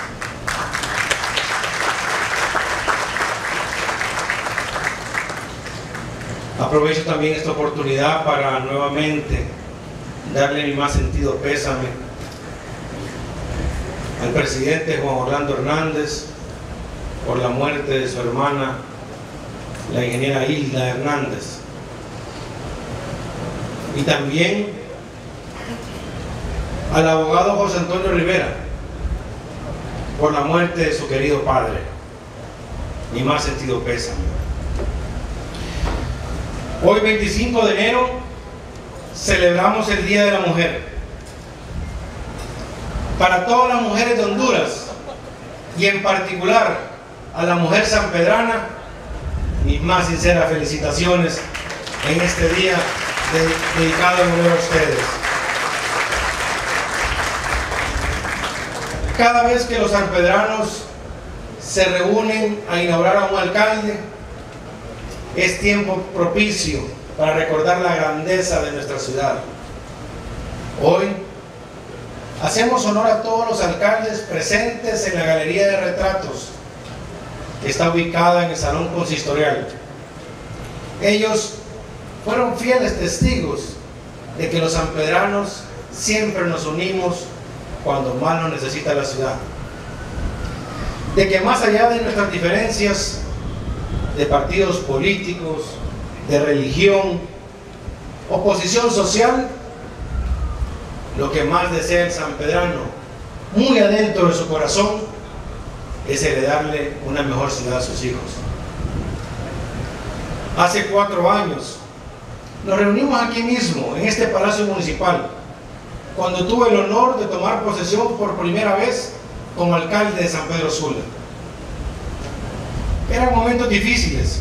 [SPEAKER 5] Aprovecho también esta oportunidad para nuevamente darle mi más sentido pésame al presidente Juan Orlando Hernández por la muerte de su hermana, la ingeniera Hilda Hernández. Y también al abogado José Antonio Rivera por la muerte de su querido padre. Mi más sentido pésame. Hoy 25 de enero celebramos el Día de la Mujer. Para todas las mujeres de Honduras y en particular a la mujer sanpedrana, mis más sinceras felicitaciones en este día dedicado en honor a ustedes. Cada vez que los sanpedranos se reúnen a inaugurar a un alcalde, es tiempo propicio para recordar la grandeza de nuestra ciudad. Hoy hacemos honor a todos los alcaldes presentes en la galería de retratos que está ubicada en el Salón Consistorial. Ellos fueron fieles testigos de que los sanpedranos siempre nos unimos cuando más nos necesita la ciudad. De que más allá de nuestras diferencias de partidos políticos, de religión, oposición social, lo que más desea el sanpedrano, muy adentro de su corazón, es heredarle una mejor ciudad a sus hijos. Hace 4 años nos reunimos aquí mismo, en este Palacio Municipal, cuando tuve el honor de tomar posesión por primera vez como alcalde de San Pedro Sula. Eran momentos difíciles,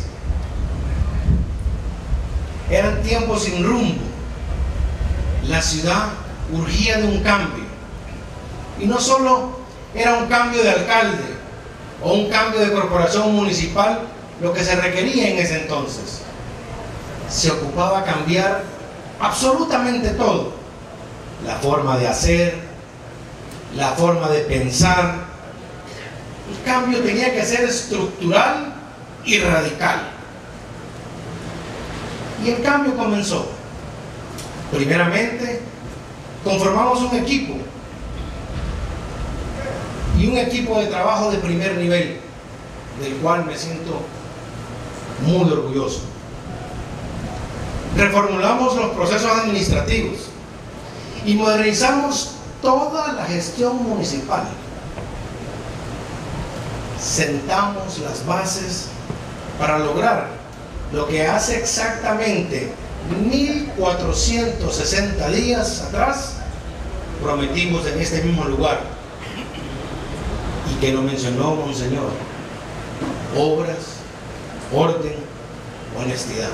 [SPEAKER 5] eran tiempos sin rumbo. La ciudad urgía de un cambio, y no solo era un cambio de alcalde o un cambio de corporación municipal lo que se requería en ese entonces. Se ocupaba cambiar absolutamente todo: la forma de hacer, la forma de pensar. El cambio tenía que ser estructural y radical. Y el cambio comenzó. Primeramente, conformamos un equipo, y un equipo de trabajo de primer nivel, del cual me siento muy orgulloso. Reformulamos los procesos administrativos y modernizamos toda la gestión municipal. Sentamos las bases para lograr lo que hace exactamente 1460 días atrás prometimos en este mismo lugar, y que lo mencionó Monseñor: obras, orden, honestidad.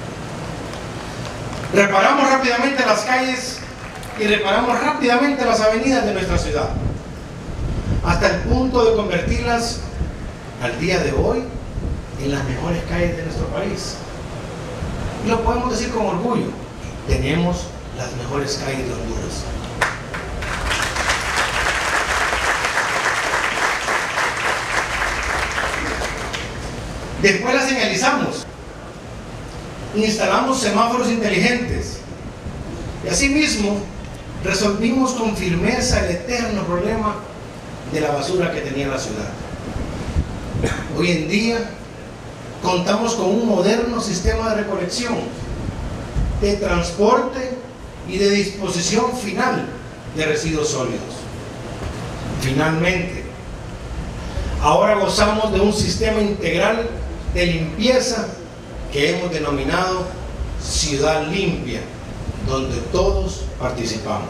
[SPEAKER 5] Reparamos rápidamente las calles y reparamos rápidamente las avenidas de nuestra ciudad, hasta el punto de convertirlas al día de hoy en las mejores calles de nuestro país. Y lo podemos decir con orgullo: tenemos las mejores calles de Honduras. Después las señalizamos, instalamos semáforos inteligentes, y asimismo resolvimos con firmeza el eterno problema de la basura que tenía la ciudad. Hoy en día contamos con un moderno sistema de recolección, de transporte y de disposición final de residuos sólidos. Finalmente, ahora gozamos de un sistema integral de limpieza que hemos denominado Ciudad Limpia, donde todos participamos.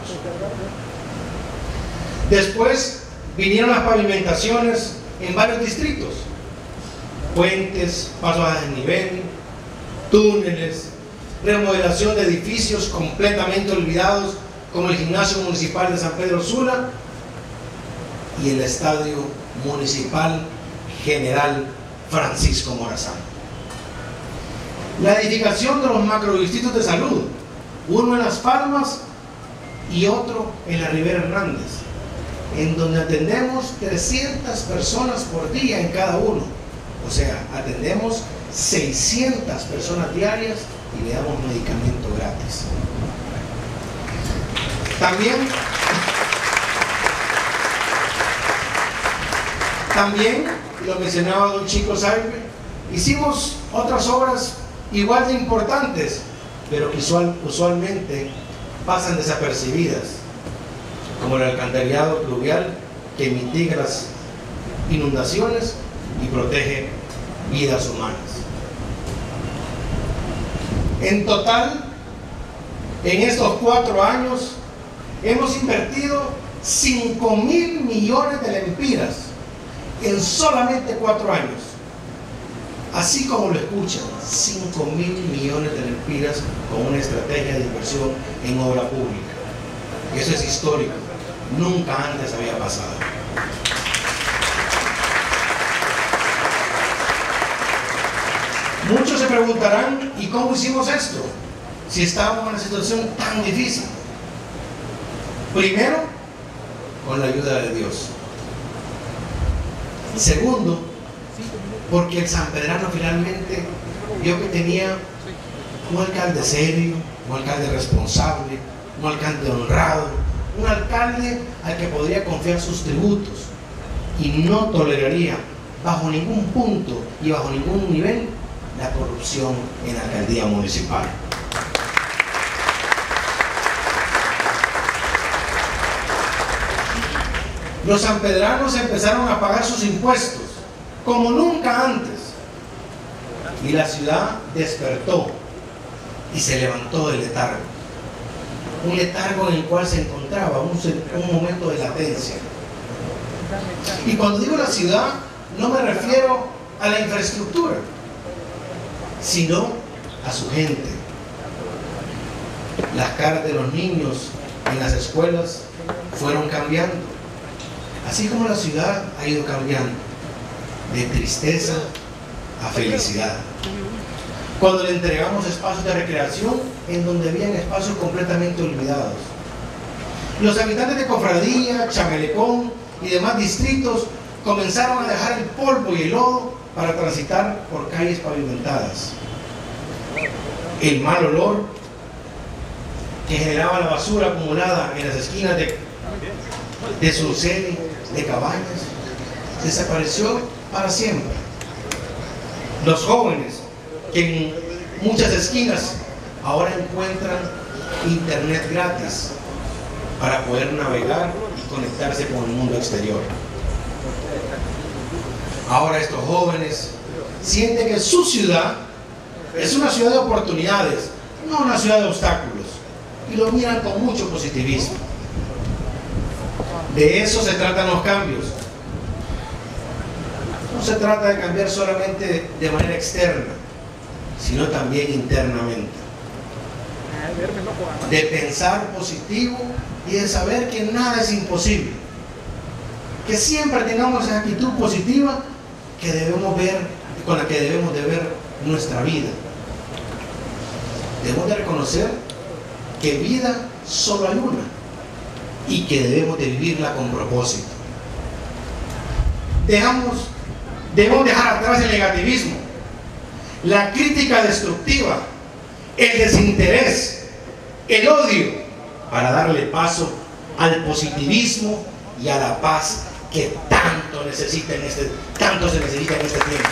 [SPEAKER 5] Después vinieron las pavimentaciones en varios distritos, puentes, pasos a desnivel, túneles, remodelación de edificios completamente olvidados como el Gimnasio Municipal de San Pedro Sula y el Estadio Municipal General Francisco Morazán. La edificación de los macrodistritos de salud, uno en Las Palmas y otro en la Rivera Hernández, en donde atendemos 300 personas por día en cada uno. O sea, atendemos 600 personas diarias y le damos medicamento gratis. También, lo mencionaba don Chico Saibe, hicimos otras obras igual de importantes, pero que usualmente pasan desapercibidas, como el alcantarillado pluvial que mitiga las inundaciones y protege vidas humanas. En total, en estos 4 años, hemos invertido 5.000 millones de lempiras en solamente 4 años. Así como lo escuchan, 5.000 millones de lempiras con una estrategia de inversión en obra pública. Eso es histórico, nunca antes había pasado. Muchos se preguntarán, ¿y cómo hicimos esto? Si estábamos en una situación tan difícil. Primero, con la ayuda de Dios. Segundo, porque el sanpedrano finalmente vio que tenía un alcalde serio, un alcalde responsable, un alcalde honrado, un alcalde al que podría confiar sus tributos y no toleraría bajo ningún punto y bajo ningún nivel la corrupción en la alcaldía municipal. Los sanpedranos empezaron a pagar sus impuestos como nunca antes y la ciudad despertó y se levantó del letargo, un letargo en el cual se encontraba un momento de latencia. Y cuando digo la ciudad no me refiero a la infraestructura, sino a su gente. Las caras de los niños en las escuelas fueron cambiando, así como la ciudad ha ido cambiando de tristeza a felicidad. Cuando le entregamos espacios de recreación en donde habían espacios completamente olvidados. Los habitantes de Cofradía, Chamelecón y demás distritos comenzaron a dejar el polvo y el lodo para transitar por calles pavimentadas. El mal olor que generaba la basura acumulada en las esquinas de Surceli, de Cabañas, desapareció para siempre. Los jóvenes que en muchas esquinas ahora encuentran internet gratis para poder navegar y conectarse con el mundo exterior. Ahora estos jóvenes sienten que su ciudad es una ciudad de oportunidades, no una ciudad de obstáculos, y lo miran con mucho positivismo. De eso se tratan los cambios. No se trata de cambiar solamente de manera externa, sino también internamente. De pensar positivo y de saber que nada es imposible. Que siempre tengamos esa actitud positiva que debemos ver, con la que debemos de ver nuestra vida. Debemos de reconocer que vida solo hay una y que debemos de vivirla con propósito. Debemos dejar atrás el negativismo, la crítica destructiva, el desinterés, el odio, para darle paso al positivismo y a la paz que tanto se necesita en este tiempo.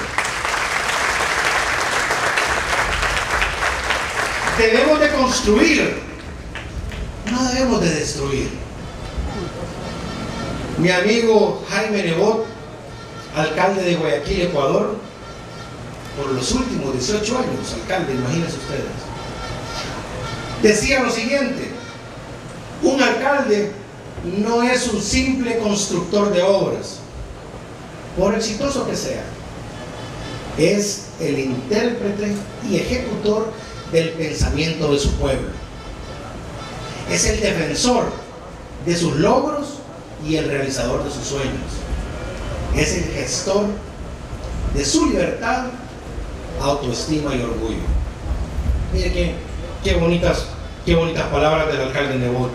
[SPEAKER 5] Debemos de construir, no debemos de destruir. Mi amigo Jaime Nebot, alcalde de Guayaquil, Ecuador, por los últimos 18 años, alcalde, imagínense ustedes, decía lo siguiente: un alcalde no es un simple constructor de obras, por exitoso que sea, es el intérprete y ejecutor del pensamiento de su pueblo, es el defensor de sus logros y el realizador de sus sueños, es el gestor de su libertad, autoestima y orgullo. Mire qué bonitas palabras del alcalde Nebot.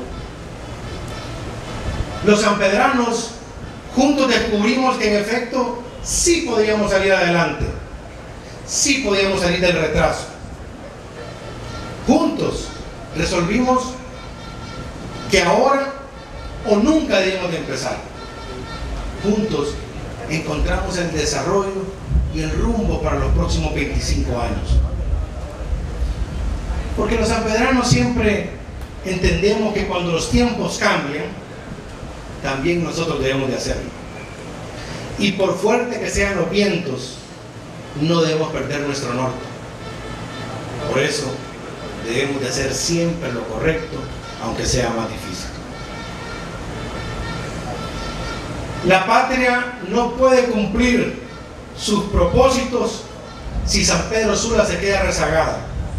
[SPEAKER 5] Los sanpedranos juntos descubrimos que en efecto sí podíamos salir adelante, sí podíamos salir del retraso. Juntos resolvimos que ahora o nunca debemos de empezar. Juntos encontramos el desarrollo y el rumbo para los próximos 25 años. Porque los sanpedranos siempre entendemos que cuando los tiempos cambian, también nosotros debemos de hacerlo. Y por fuerte que sean los vientos, no debemos perder nuestro norte. Por eso debemos de hacer siempre lo correcto, aunque sea más difícil. La patria no puede cumplir sus propósitos si San Pedro Sula se queda rezagada.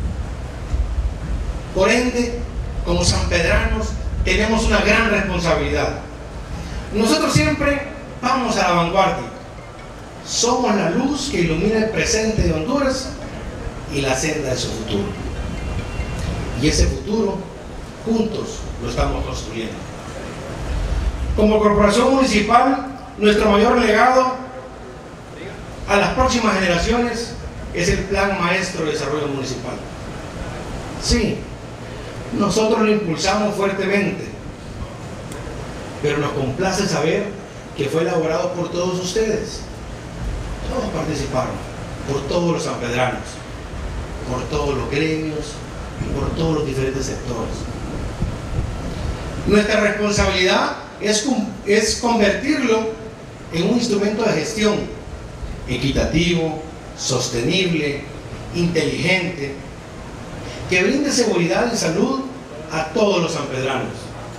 [SPEAKER 5] Por ende, como sanpedranos, tenemos una gran responsabilidad. Nosotros siempre vamos a la vanguardia. Somos la luz que ilumina el presente de Honduras y la senda de su futuro. Y ese futuro, juntos, lo estamos construyendo. Como corporación municipal, nuestro mayor legado a las próximas generaciones es el Plan Maestro de Desarrollo Municipal. Sí, nosotros lo impulsamos fuertemente, pero nos complace saber que fue elaborado por todos ustedes. Todos participaron, por todos los sanpedranos, por todos los gremios y por todos los diferentes sectores. Nuestra responsabilidad es convertirlo en un instrumento de gestión equitativo, sostenible, inteligente, que brinde seguridad y salud a todos los sanpedranos.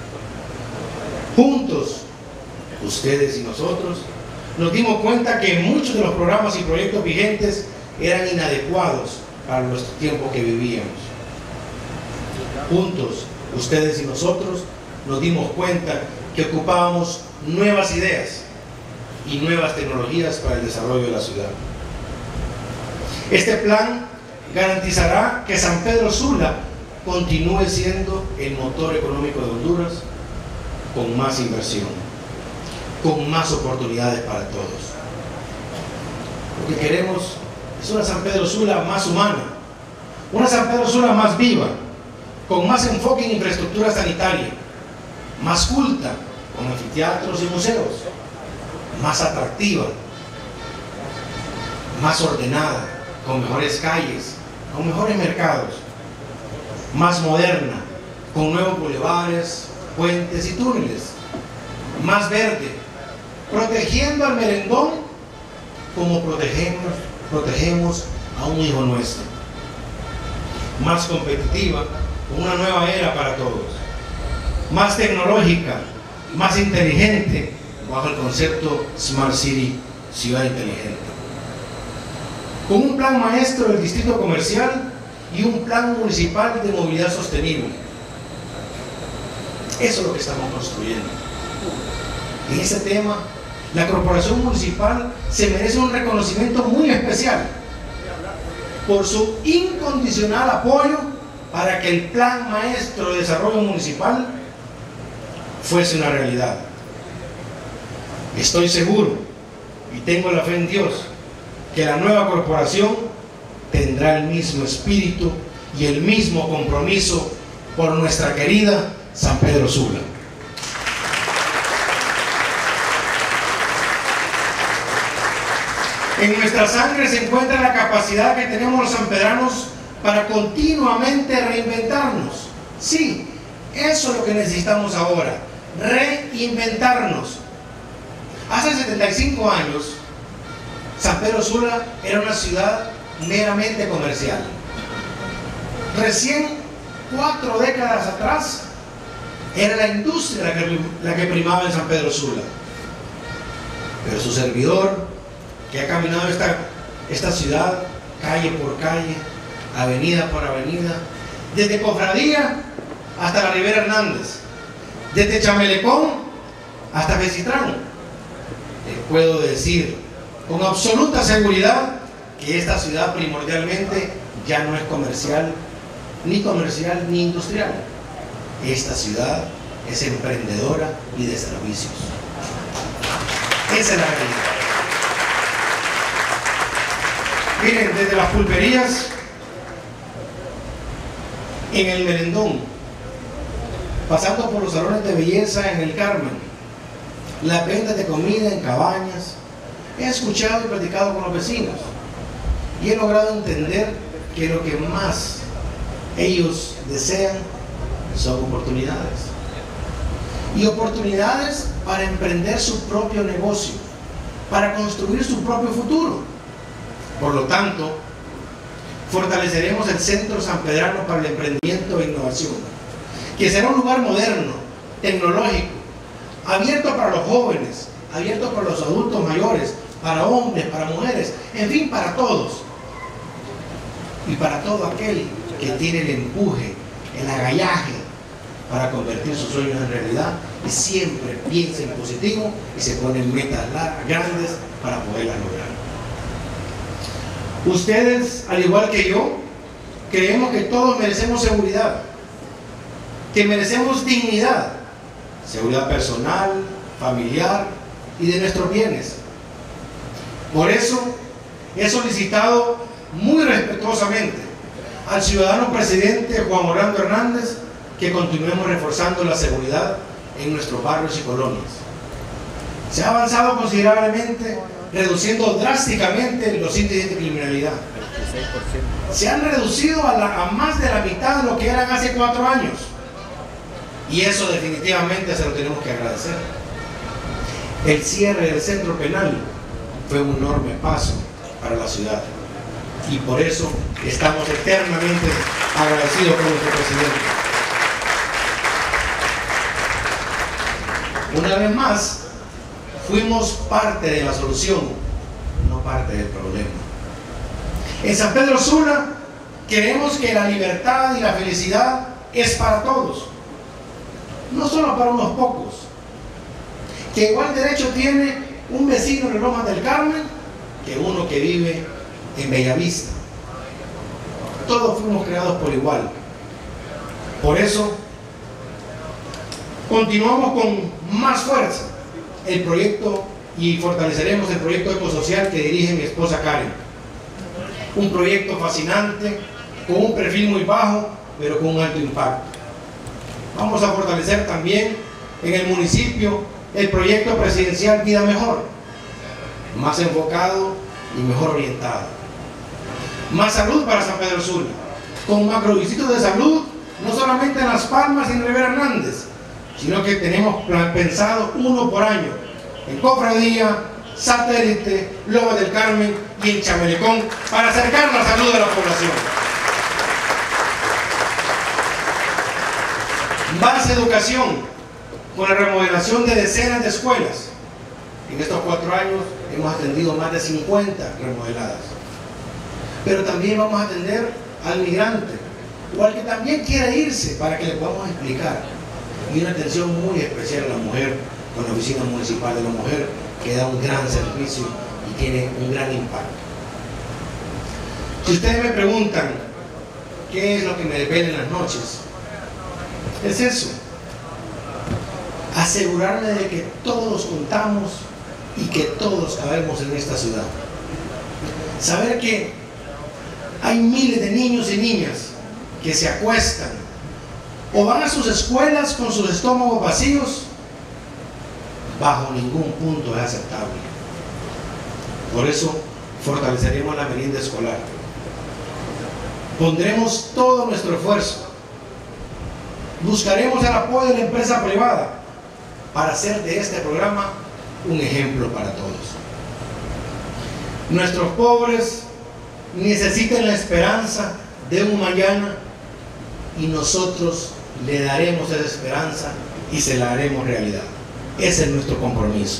[SPEAKER 5] Juntos, ustedes y nosotros, nos dimos cuenta que muchos de los programas y proyectos vigentes eran inadecuados para los tiempos que vivíamos. Juntos, ustedes y nosotros, nos dimos cuenta que ocupábamos nuevas ideas y nuevas tecnologías para el desarrollo de la ciudad. Este plan garantizará que San Pedro Sula continúe siendo el motor económico de Honduras, con más inversión, con más oportunidades para todos. Lo que queremos es una San Pedro Sula más humana, una San Pedro Sula más viva, con más enfoque en infraestructura sanitaria, más culta, con anfiteatros y museos, más atractiva, más ordenada, con mejores calles, con mejores mercados, más moderna, con nuevos bulevares, puentes y túneles, más verde, protegiendo al merendón como protegemos a un hijo nuestro, más competitiva, con una nueva era para todos, más tecnológica, más inteligente, bajo el concepto Smart City, ciudad inteligente, con un plan maestro del distrito comercial y un plan municipal de movilidad sostenible. Eso es lo que estamos construyendo. En ese tema, la corporación municipal se merece un reconocimiento muy especial por su incondicional apoyo para que el plan maestro de desarrollo municipal fuese una realidad. Estoy seguro y tengo la fe en Dios que la nueva corporación tendrá el mismo espíritu y el mismo compromiso por nuestra querida San Pedro Sula. En nuestra sangre se encuentra la capacidad que tenemos los sanpedranos para continuamente reinventarnos. Sí, eso es lo que necesitamos ahora, reinventarnos, hace 75 años, San Pedro Sula era una ciudad meramente comercial. Recién 4 décadas atrás, era la industria la que primaba en San Pedro Sula. Pero su servidor, que ha caminado esta ciudad, calle por calle, avenida por avenida, desde Cofradía hasta la Rivera Hernández, desde Chamelecón hasta Fecitrán, les puedo decir con absoluta seguridad que esta ciudad primordialmente ya no es comercial ni industrial. Esta ciudad es emprendedora y de servicios. Esa es la realidad. Miren, desde las pulperías en el Merendón, pasando por los salones de belleza en el Carmen, las ventas de comida en Cabañas, he escuchado y platicado con los vecinos y he logrado entender que lo que más ellos desean son oportunidades. Y oportunidades para emprender su propio negocio, para construir su propio futuro. Por lo tanto, fortaleceremos el Centro Sanpedrano para el Emprendimiento e Innovación, que será un lugar moderno, tecnológico, abierto para los jóvenes, abierto para los adultos mayores, para hombres, para mujeres, en fin, para todos. Y para todo aquel que tiene el empuje, el agallaje para convertir sus sueños en realidad y siempre piensa en positivo y se ponen metas grandes para poderlas lograr. Ustedes, al igual que yo, creemos que todos merecemos seguridad, que merecemos dignidad, seguridad personal, familiar y de nuestros bienes. Por eso he solicitado muy respetuosamente al ciudadano presidente Juan Orlando Hernández que continuemos reforzando la seguridad en nuestros barrios y colonias. Se ha avanzado considerablemente, reduciendo drásticamente los índices de criminalidad. Se han reducido a más de la mitad de lo que eran hace 4 años. Y eso definitivamente se lo tenemos que agradecer. El cierre del centro penal fue un enorme paso para la ciudad. Y por eso estamos eternamente agradecidos con nuestro presidente. Una vez más, fuimos parte de la solución, no parte del problema. En San Pedro Sula creemos que la libertad y la felicidad es para todos, no solo para unos pocos. Que igual derecho tiene un vecino en Lomas del Carmen que uno que vive en Bellavista. Todos fuimos creados por igual. Por eso continuamos con más fuerza el proyecto y fortaleceremos el proyecto ecosocial que dirige mi esposa Karen. Un proyecto fascinante, con un perfil muy bajo, pero con un alto impacto. Vamos a fortalecer también en el municipio el proyecto presidencial Vida Mejor, más enfocado y mejor orientado. Más salud para San Pedro Sula, con macrodistritos de salud, no solamente en Las Palmas y en Rivera Hernández, sino que tenemos pensado uno por año, en Cofradía, Satélite, Lomas del Carmen y en Chamelecón, para acercar la salud de la población. Más educación, con la remodelación de decenas de escuelas. En estos 4 años hemos atendido más de 50 remodeladas. Pero también vamos a atender al migrante o al que también quiera irse para que le podamos explicar. Y una atención muy especial a la mujer con la Oficina Municipal de la Mujer, que da un gran servicio y tiene un gran impacto. Si ustedes me preguntan qué es lo que me depende en las noches, es eso: asegurarme de que todos contamos y que todos cabemos en esta ciudad. Saber que hay miles de niños y niñas que se acuestan o van a sus escuelas con sus estómagos vacíos, bajo ningún punto es aceptable. Por eso fortaleceremos la merienda escolar. Pondremos todo nuestro esfuerzo. Buscaremos el apoyo de la empresa privada para hacer de este programa un ejemplo para todos. Nuestros pobres necesitan la esperanza de un mañana y nosotros le daremos esa esperanza y se la haremos realidad. Ese es nuestro compromiso.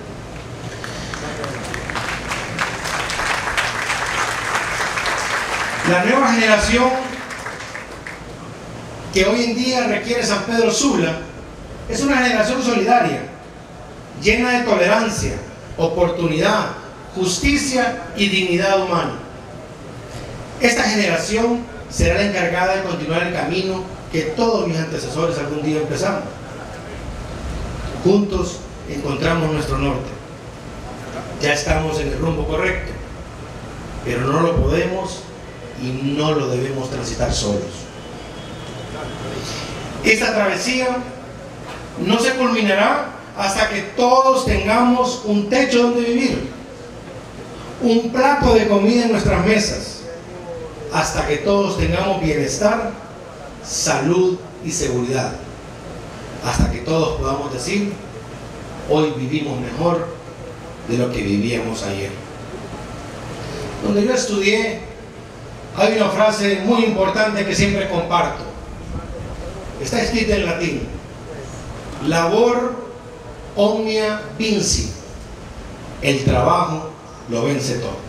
[SPEAKER 5] La nueva generación que hoy en día requiere San Pedro Sula es una generación solidaria, llena de tolerancia, oportunidad, justicia y dignidad humana. Esta generación será la encargada de continuar el camino que todos mis antecesores algún día empezamos. Juntos encontramos nuestro norte. Ya estamos en el rumbo correcto, pero no lo podemos y no lo debemos transitar solos. Esta travesía no se culminará hasta que todos tengamos un techo donde vivir, un plato de comida en nuestras mesas, hasta que todos tengamos bienestar, salud y seguridad, hasta que todos podamos decir: hoy vivimos mejor de lo que vivíamos ayer. Donde yo estudié, hay una frase muy importante que siempre comparto. Está escrita en latín: labor omnia vinci. El trabajo lo vence todo.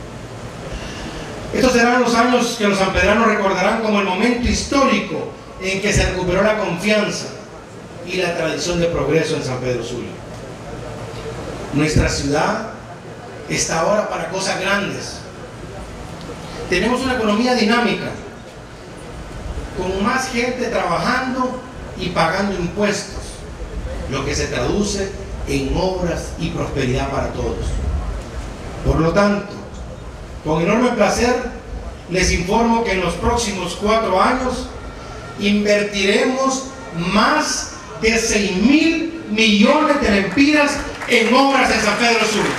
[SPEAKER 5] Estos serán los años que los sanpedranos recordarán como el momento histórico en que se recuperó la confianza y la tradición de progreso en San Pedro Sula. Nuestra ciudad está ahora para cosas grandes. Tenemos una economía dinámica, con más gente trabajando y pagando impuestos, lo que se traduce en obras y prosperidad para todos. Por lo tanto, con enorme placer les informo que en los próximos 4 años invertiremos más de 6.000 millones de lempiras en obras en San Pedro Sula.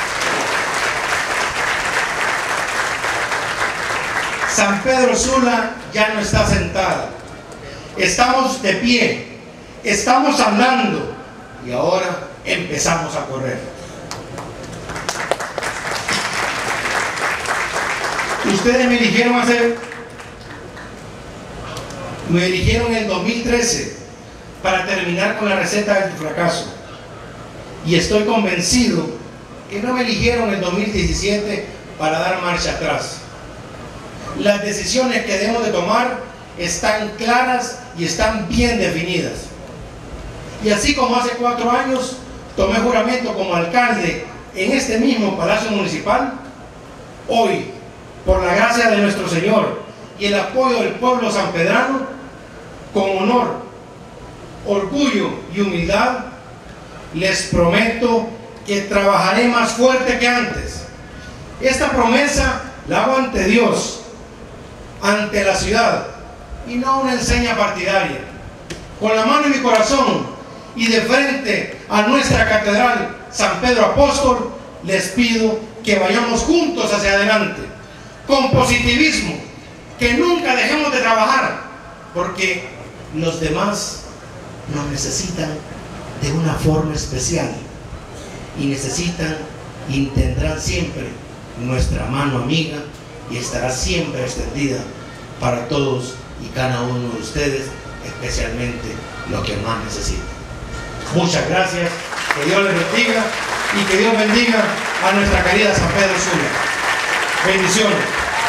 [SPEAKER 5] San Pedro Sula ya no está sentada. Estamos de pie, estamos hablando y ahora empezamos a correr. Ustedes me eligieron en el 2013 para terminar con la receta del fracaso. Y estoy convencido que no me eligieron en el 2017 para dar marcha atrás. Las decisiones que debemos de tomar están claras y están bien definidas. Y así como hace 4 años tomé juramento como alcalde en este mismo Palacio Municipal, hoy, por la gracia de nuestro Señor y el apoyo del pueblo sanpedrano, con honor, orgullo y humildad, les prometo que trabajaré más fuerte que antes. Esta promesa la hago ante Dios, ante la ciudad, y no una enseña partidaria. Con la mano en mi corazón y de frente a nuestra catedral San Pedro Apóstol, les pido que vayamos juntos hacia adelante, con positivismo, que nunca dejemos de trabajar, porque los demás nos necesitan de una forma especial y necesitan y tendrán siempre nuestra mano amiga y estará siempre extendida para todos y cada uno de ustedes, especialmente los que más necesitan. Muchas gracias, que Dios les bendiga y que Dios bendiga a nuestra querida San Pedro Sula. Bendiciones.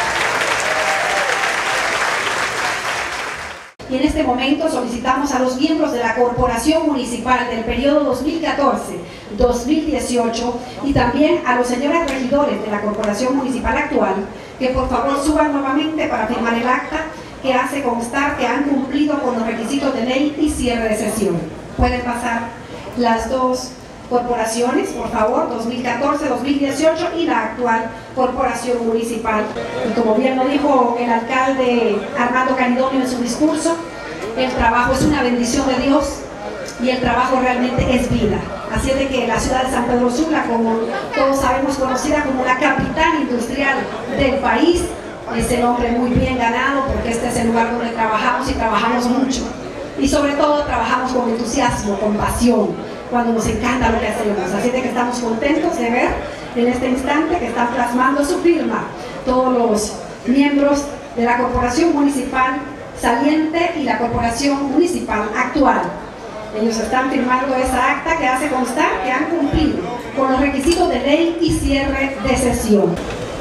[SPEAKER 1] Y en este momento solicitamos a los miembros de la Corporación Municipal del periodo 2014-2018 y también a los señores regidores de la Corporación Municipal actual que por favor suban nuevamente para firmar el acta que hace constar que han cumplido con los requisitos de ley y cierre de sesión. Pueden pasar las dos corporaciones, por favor, 2014-2018 y la actual Corporación Municipal. Y como bien lo dijo el alcalde Armando Caridonio en su discurso, el trabajo es una bendición de Dios y el trabajo realmente es vida. Así es de que la ciudad de San Pedro Sula, como todos sabemos, conocida como la capital industrial del país, es el nombre muy bien ganado porque este es el lugar donde trabajamos y trabajamos mucho. Y sobre todo trabajamos con entusiasmo, con pasión. cuando nos encanta lo que hacemos. Así de que estamos contentos de ver en este instante que están plasmando su firma todos los miembros de la Corporación Municipal saliente y la Corporación Municipal actual. Ellos están firmando esa acta que hace constar que han cumplido con los requisitos de ley y cierre de sesión.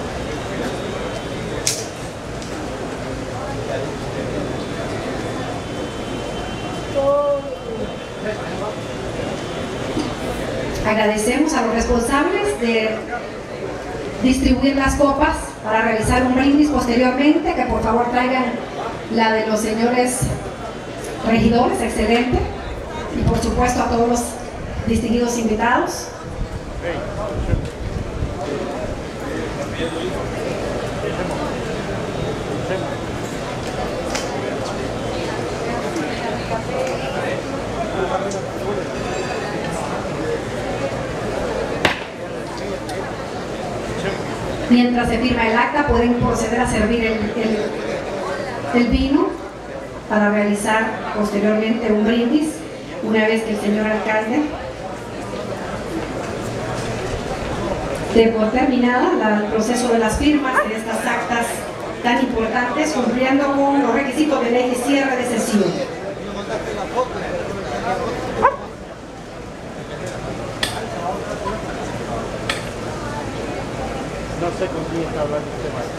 [SPEAKER 1] Agradecemos a los responsables de distribuir las copas para realizar un brindis posteriormente, que por favor traigan la de los señores regidores, excelente, y por supuesto a todos los distinguidos invitados. Mientras se firma el acta, pueden proceder a servir el vino para realizar posteriormente un brindis, una vez que el señor alcalde dé por terminada el proceso de las firmas de estas actas tan importantes, cumpliendo con los requisitos de ley y cierre de sesión.
[SPEAKER 8] No sé con quién está hablando usted más.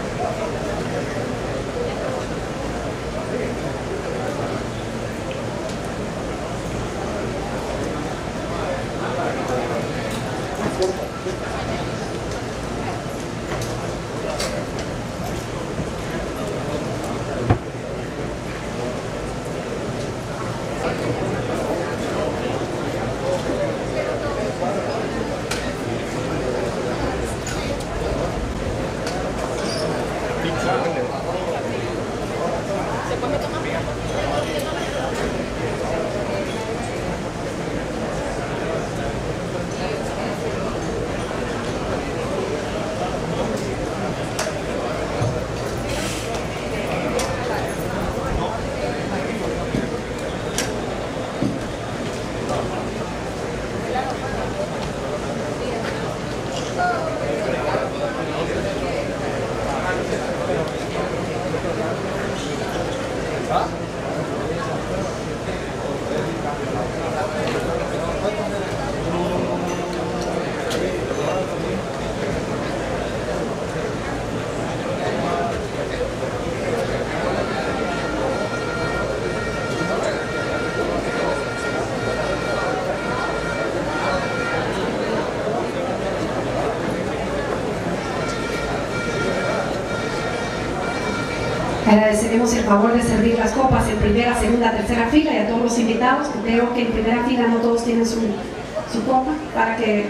[SPEAKER 1] Agradeceremos el favor de servir las copas en primera, segunda, tercera fila y a todos los invitados. Veo que en primera fila no todos tienen su copa para que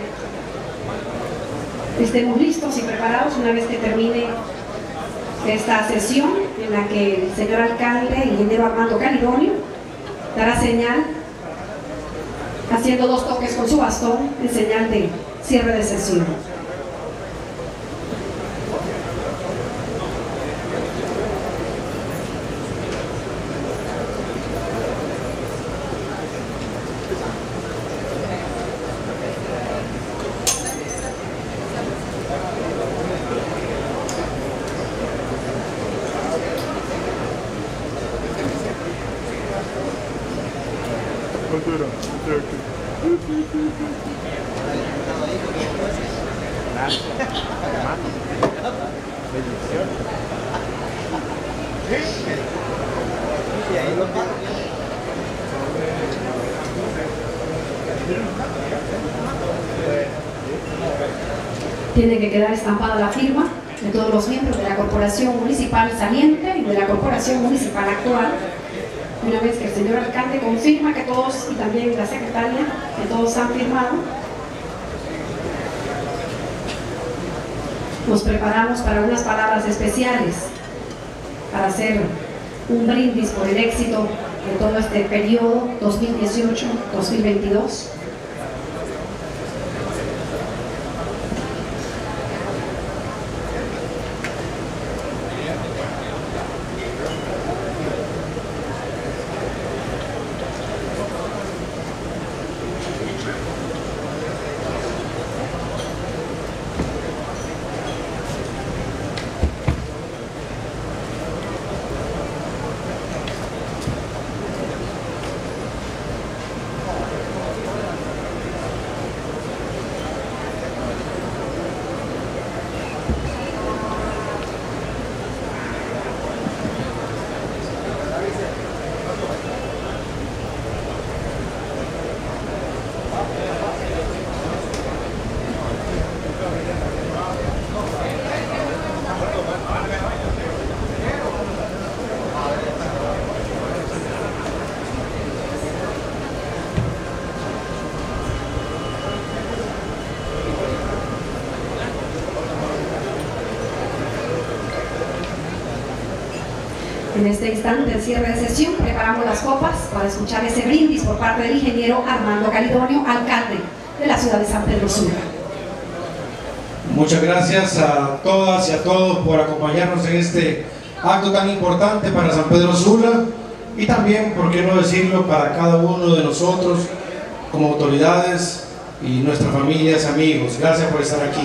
[SPEAKER 1] estemos listos y preparados una vez que termine esta sesión en la que el señor alcalde, ingeniero Armando Calidonio, dará señal haciendo 2 toques con su bastón en señal de cierre de sesión. Tiene que quedar estampada la firma de todos los miembros de la Corporación Municipal saliente y de la Corporación Municipal actual. Una vez que el señor alcalde confirma que todos, y también la secretaria, que todos han firmado, nos preparamos para unas palabras especiales para hacer un brindis por el éxito de todo este periodo 2018-2022. En este instante, en cierre de sesión, preparamos las copas para escuchar ese brindis por parte del ingeniero Armando Calidonio, alcalde de la ciudad de San Pedro Sula.
[SPEAKER 5] Muchas gracias a todas y a todos por acompañarnos en este acto tan importante para San Pedro Sula y también, por qué no decirlo, para cada uno de nosotros como autoridades y nuestras familias, amigos. Gracias por estar aquí.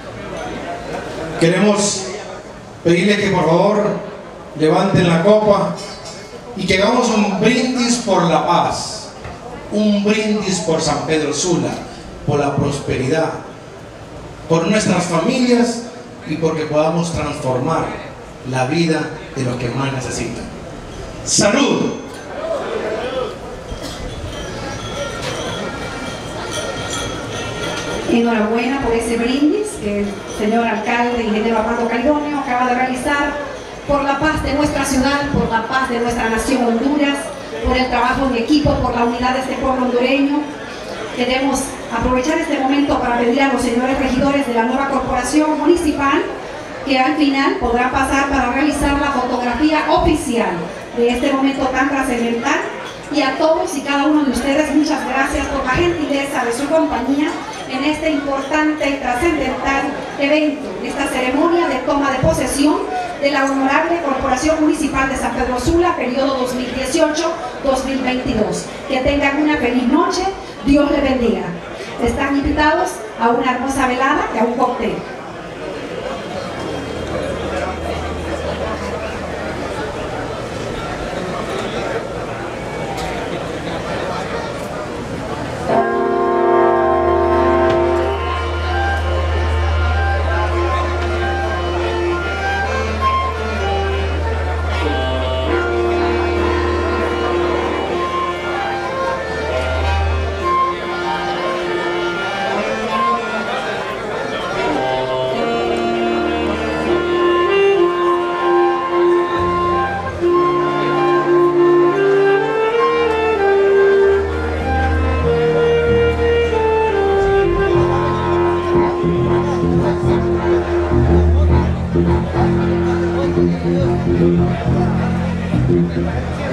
[SPEAKER 5] Queremos pedirles que por favor levanten la copa y que hagamos un brindis por la paz, un brindis por San Pedro Sula, por la prosperidad, por nuestras familias y porque podamos transformar la vida de los que más necesitan. ¡Salud!
[SPEAKER 1] Enhorabuena por ese brindis que el señor alcalde, ingeniero Armando Calidonio, acaba de realizar por la paz de nuestra ciudad, por la paz de nuestra nación Honduras, por el trabajo en equipo, por la unidad de este pueblo hondureño. Queremos aprovechar este momento para pedir a los señores regidores de la nueva corporación municipal que al final podrán pasar para realizar la fotografía oficial de este momento tan trascendental. Y a todos y cada uno de ustedes, muchas gracias por la gentileza de su compañía en este importante y trascendental evento, esta ceremonia de toma de posesión de la Honorable Corporación Municipal de San Pedro Sula, periodo 2018-2022. Que tengan una feliz noche, Dios les bendiga. Están invitados a una hermosa velada y a un cóctel.
[SPEAKER 3] Gracias.